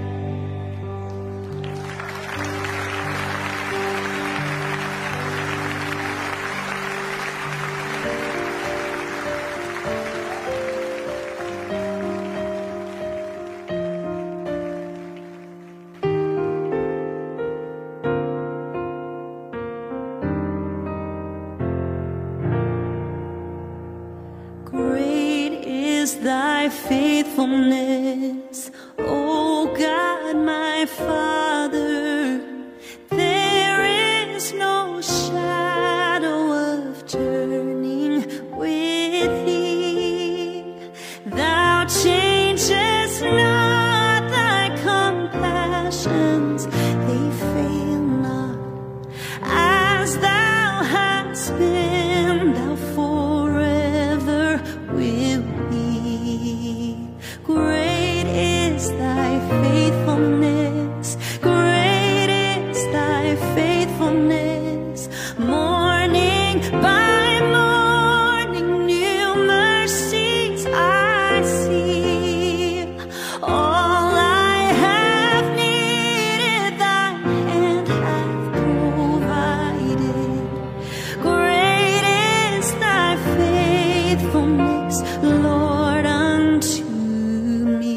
Great is thy faithfulness, O God, my Father. There is no shadow of turning with thee. Thou changest not, thy compassions, they fail not. As thou hast been, thou forever will be. Great is thy faithfulness, great is thy faithfulness. Morning by morning, new mercies I see. All I have needed, thy hand hath provided. Great is thy faithfulness, Lord, unto me.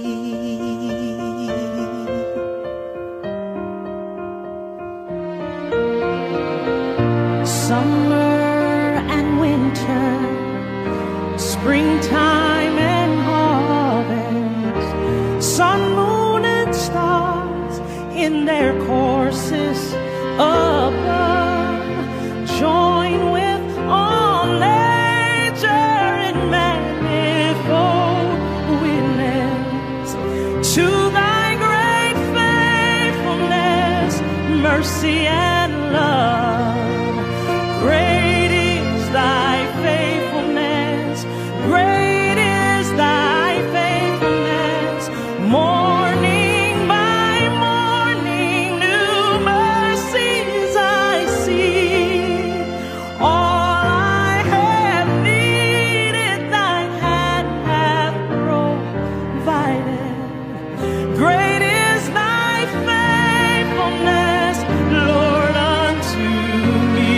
Summer and winter, springtime and harvest, sun, moon, and stars in their courses above, join with all nature in manifold witness to thy great faithfulness, mercy, and love. Great is thy faithfulness, great is thy faithfulness. Morning by morning, new mercies I see. All I have needed, thy hand hath provided. Great is thy faithfulness, Lord, unto me.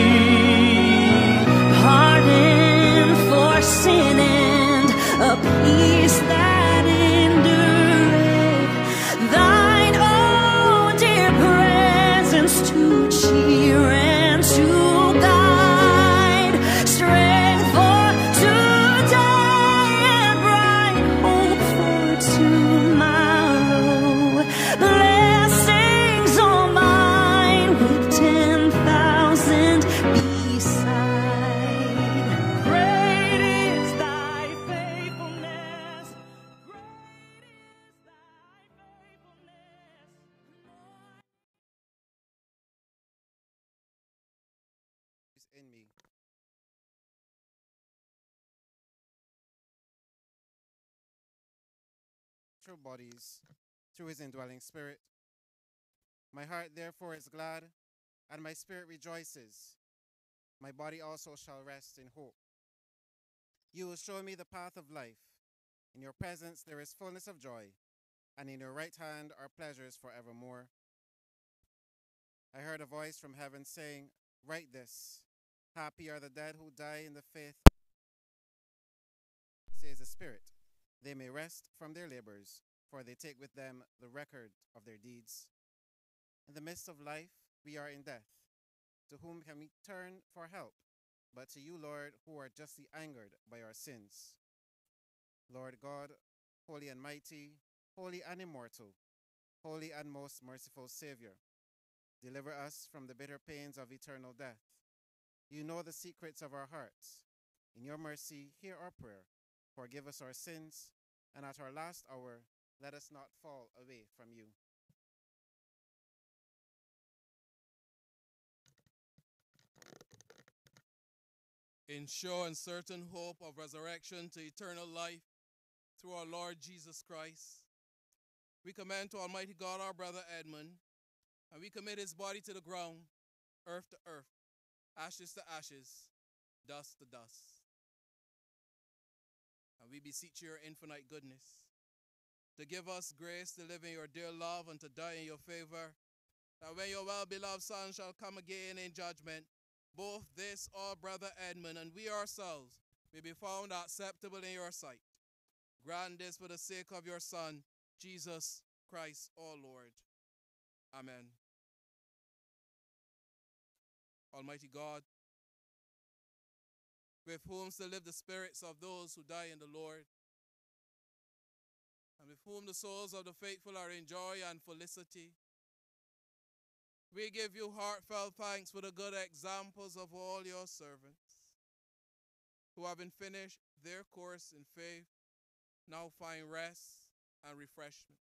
Pardon for sin and a peace that endureth. Thine own dear presence to cheer and to guide. Strength for today and bright hope for tomorrow. Blessings all mine with 10,000 beside. Great is thy faithfulness. Great is thy faithfulness. In me. True bodies through his indwelling spirit. My heart therefore is glad, and my spirit rejoices. My body also shall rest in hope. You will show me the path of life. In your presence there is fullness of joy, and in your right hand are pleasures forevermore. I heard a voice from heaven saying, write this, happy are the dead who die in the faith, says the Spirit. They may rest from their labors, for they take with them the record of their deeds. In the midst of life, we are in death. To whom can we turn for help? But to you, Lord, who are justly angered by our sins. Lord God, holy and mighty, holy and immortal, holy and most merciful Savior, deliver us from the bitter pains of eternal death. You know the secrets of our hearts. In your mercy, hear our prayer. Forgive us our sins, and at our last hour, let us not fall away from you. In sure and certain hope of resurrection to eternal life through our Lord Jesus Christ, we commend to Almighty God our brother Edmund, and we commit his body to the ground, earth to earth, ashes to ashes, dust to dust. And we beseech your infinite goodness to give us grace to live in your dear love and to die in your favor, that when your well-beloved Son shall come again in judgment, both this our brother Edmund and we ourselves may be found acceptable in your sight. Grant this for the sake of your Son, Jesus Christ our Lord. Amen. Almighty God, with whom still live the spirits of those who die in the Lord, and with whom the souls of the faithful are in joy and felicity, we give you heartfelt thanks for the good examples of all your servants, who having finished their course in faith, now find rest and refreshment.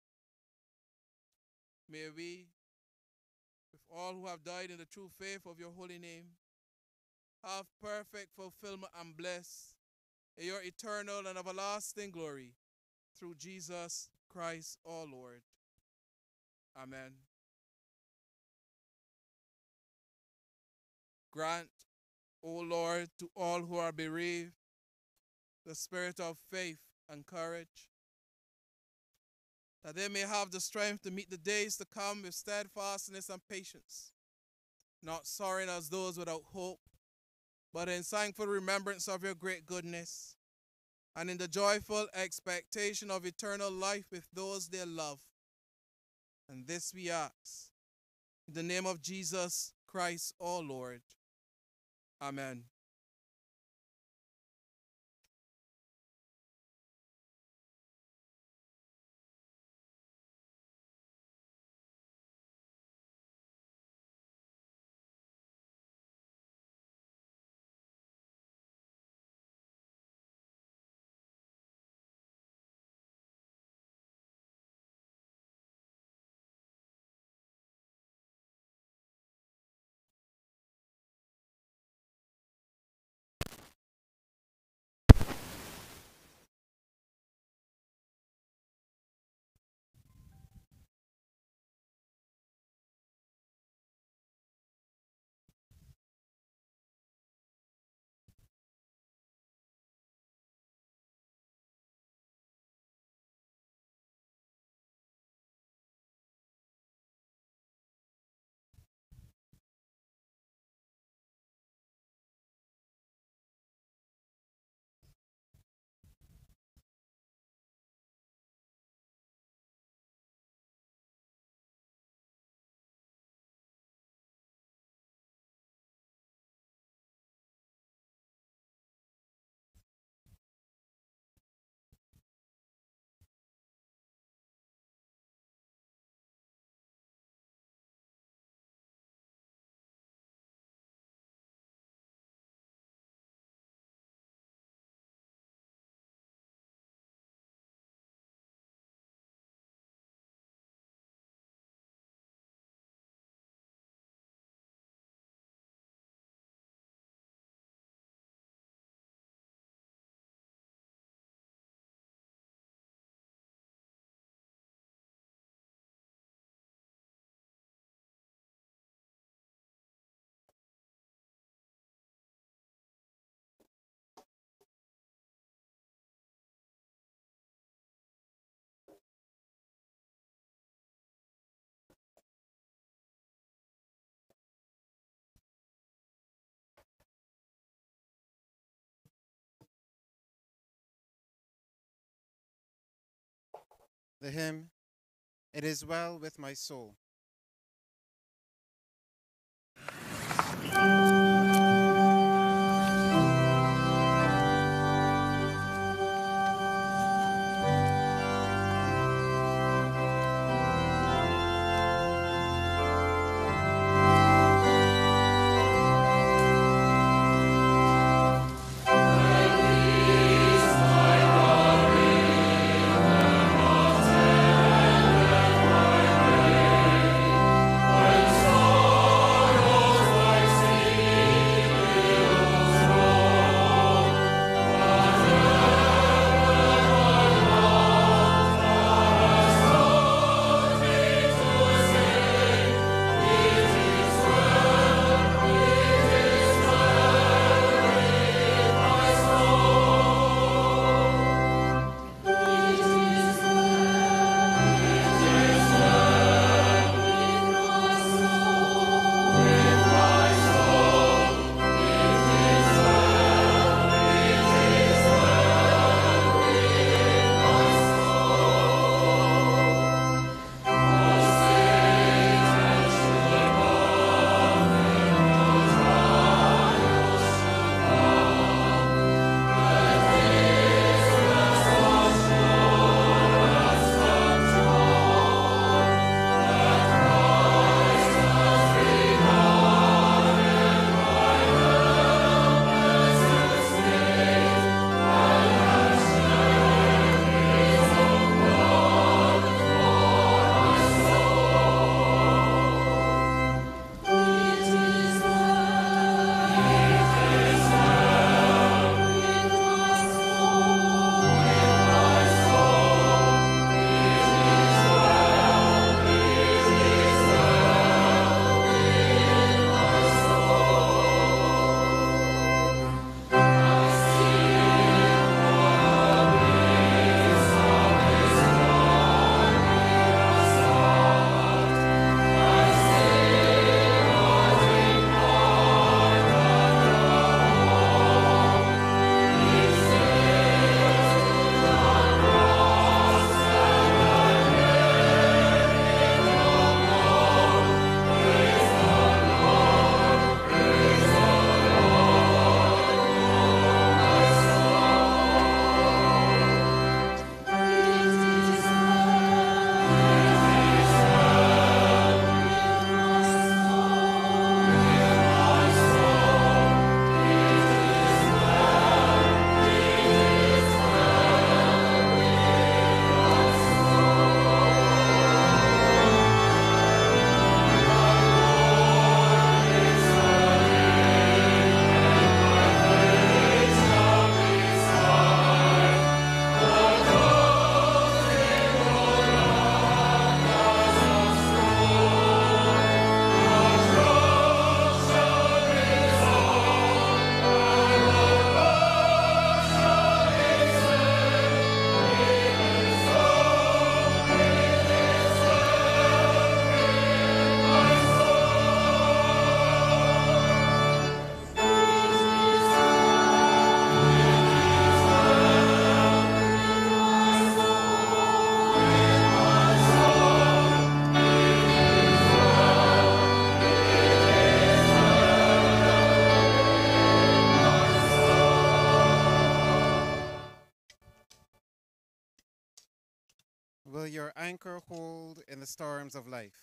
May we, with all who have died in the true faith of your holy name, have perfect fulfillment and bliss in your eternal and everlasting glory, through Jesus Christ our Lord. Amen. Grant, O Lord, to all who are bereaved, the spirit of faith and courage, that they may have the strength to meet the days to come with steadfastness and patience, not sorrowing as those without hope, but in thankful remembrance of your great goodness, and in the joyful expectation of eternal life with those they love. And this we ask, in the name of Jesus Christ our Lord. Amen. The hymn, It Is Well With My Soul. your anchor hold in the storms of life.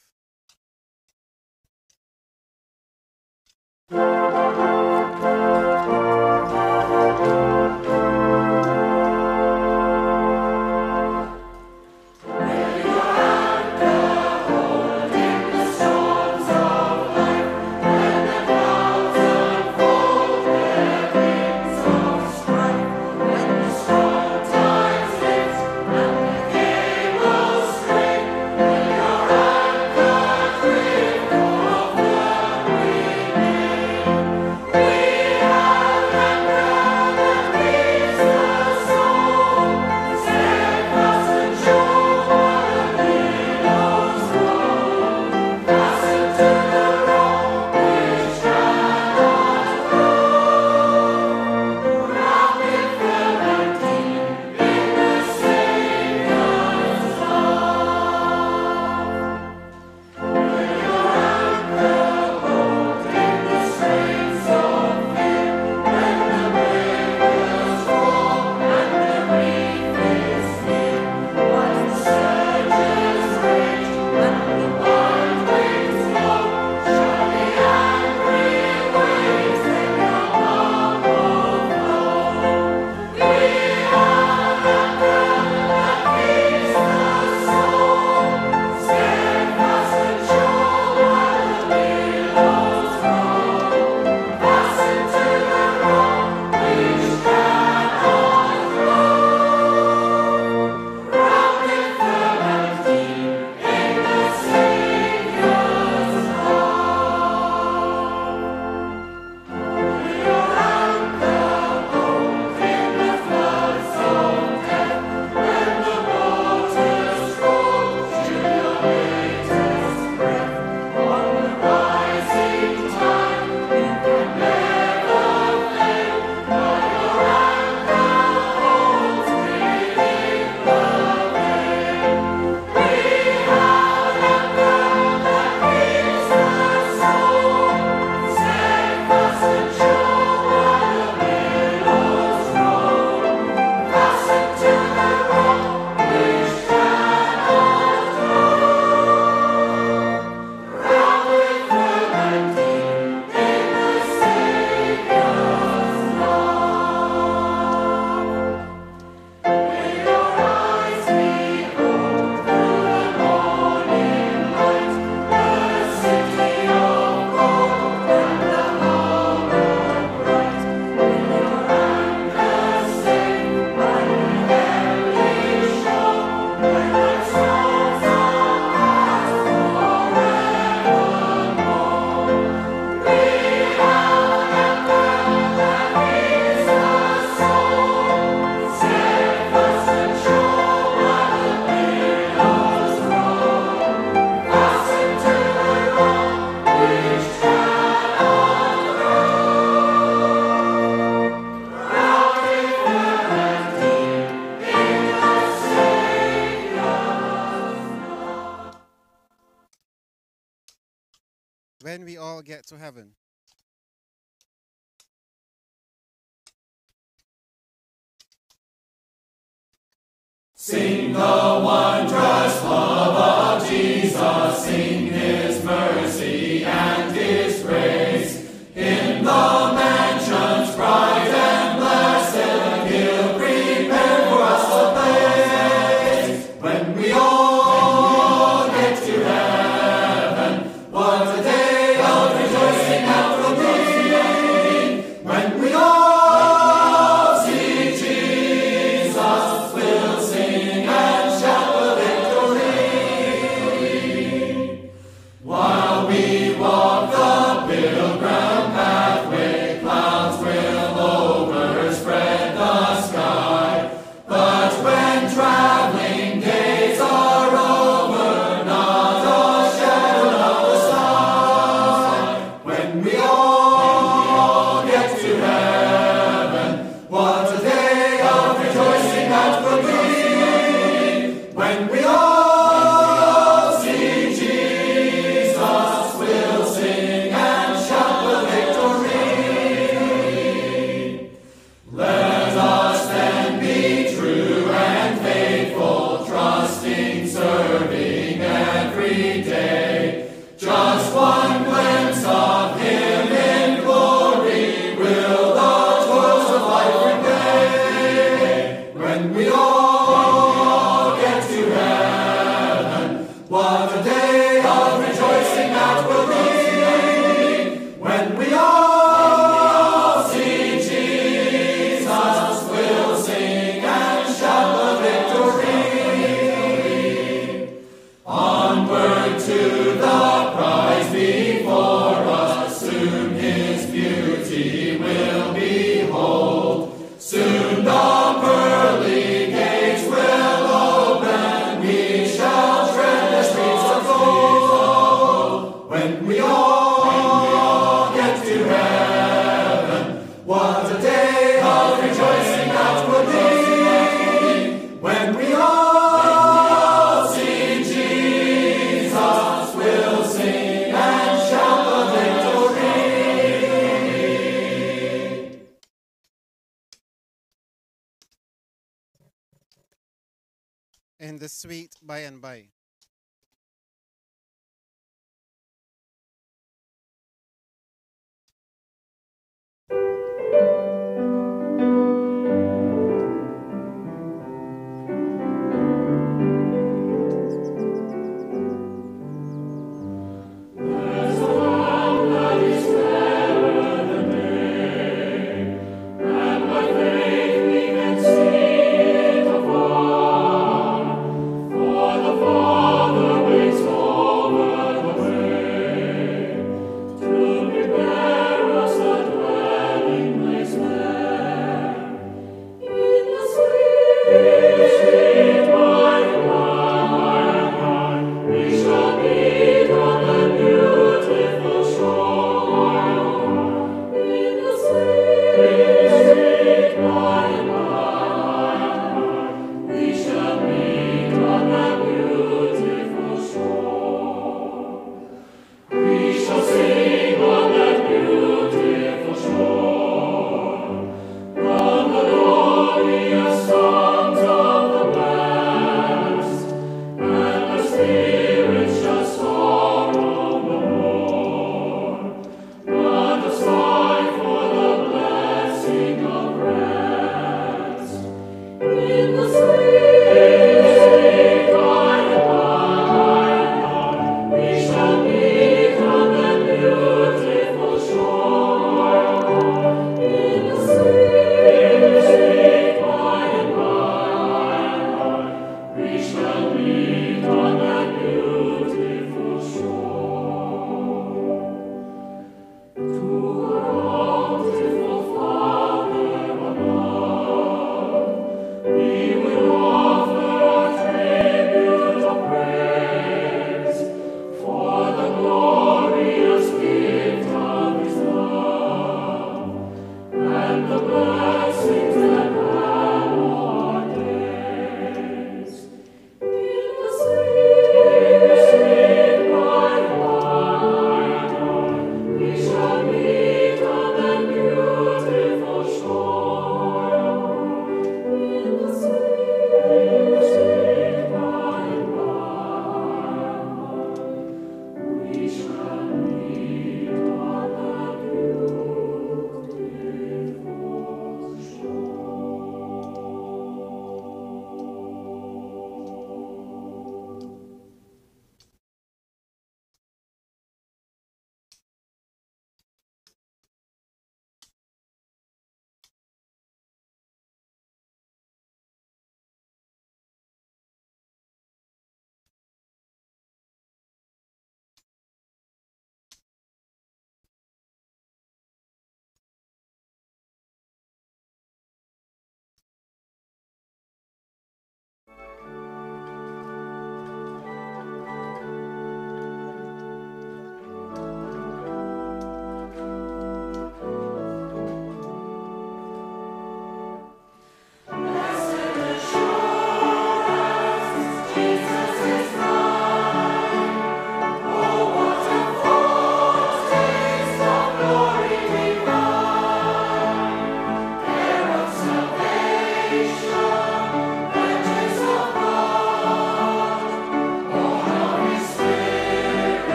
When we all get to heaven. Sing the wondrous love of Jesus, sing his mercy and his grace. In the mansions bright and blessed, he'll prepare for us a place. When we all get to heaven, what a day of rejoicing that will be. When we all see Jesus, we'll sing and shout the victory. When we all get to heaven, what a day of rejoicing that will be. When we all see Jesus, we'll sing and shout the victory. In the sweet by and by. For the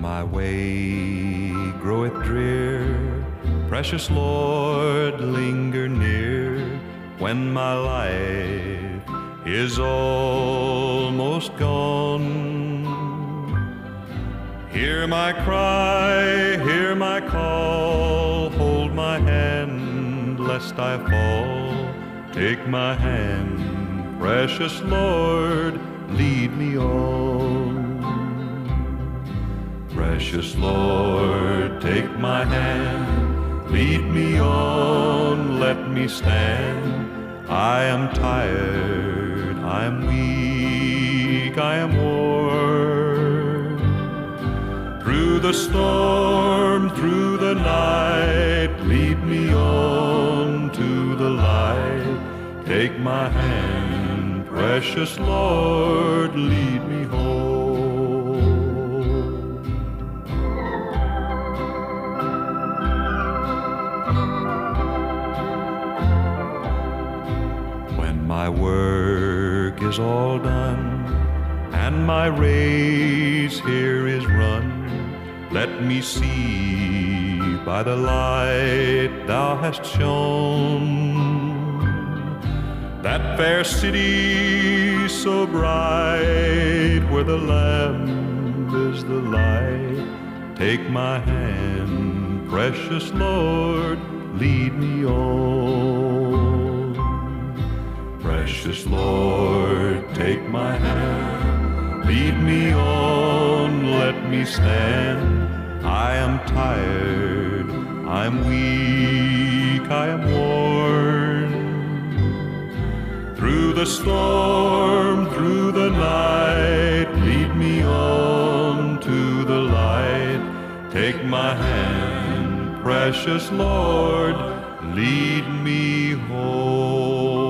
my way groweth drear, precious Lord, linger near. When my life is almost gone, hear my cry, hear my call, hold my hand lest I fall. Take my hand, precious Lord, lead me on. Precious Lord, take my hand, lead me on, let me stand. I am tired, I am weak, I am worn. Through the storm, through the night, lead me on to the light. Take my hand, precious Lord, lead me home. When my work is all done and my race here is run, let me see by the light thou hast shone that fair city so bright, where the Lamb is the light. Take my hand, precious Lord, lead me on. Precious Lord, take my hand, lead me on, let me stand. I am tired, I'm weak, I am worn. Through the storm, through the night, lead me on to the light. Take my hand, precious Lord, lead me home.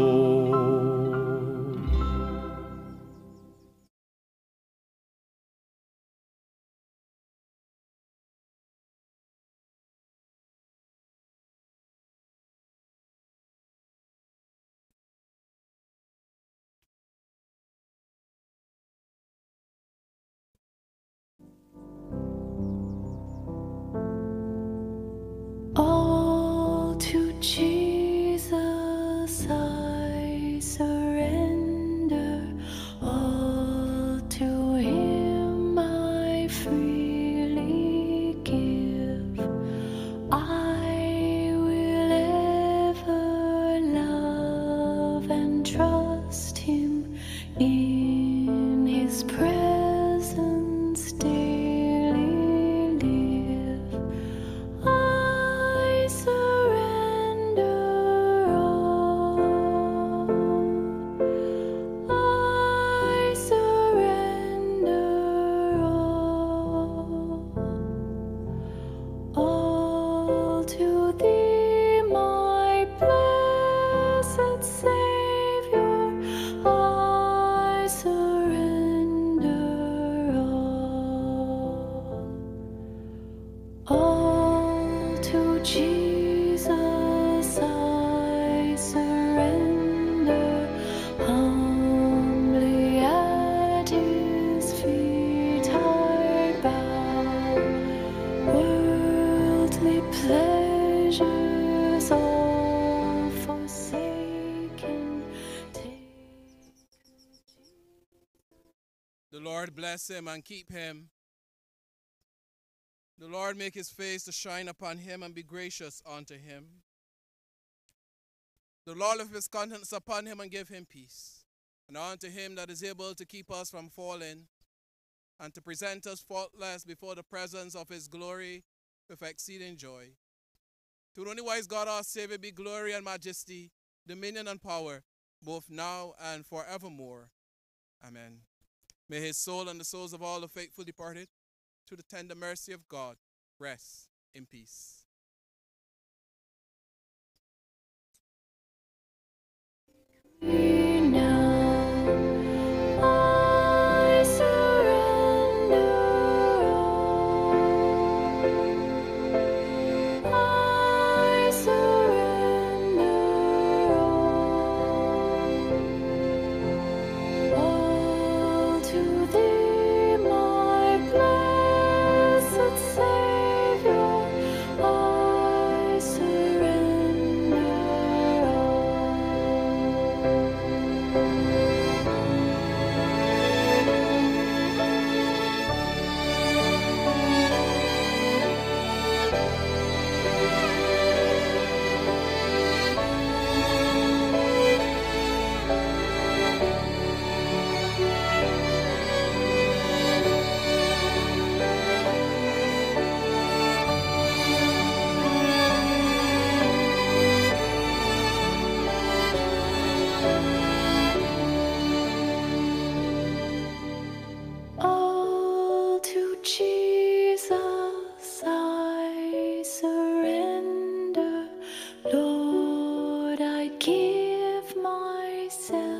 All to Jesus I surrender, all to Him I freely give. I will ever love and trust Him, in His presence daily live. I surrender all. I surrender all to Thee, my blessed Savior. I surrender all to Jesus I surrender, humbly at His feet I bow. Worldly pleasures all forsaken, take. The Lord bless him and keep him. The Lord make his face to shine upon him and be gracious unto him. The Lord lift his countenance upon him and give him peace. And unto him that is able to keep us from falling and to present us faultless before the presence of his glory with exceeding joy. To the only wise God our Savior be glory and majesty, dominion and power, both now and forevermore. Amen. May his soul and the souls of all the faithful departed, to the tender mercy of God, rest in peace. I surrender all. I surrender all to Thee, my blessed myself.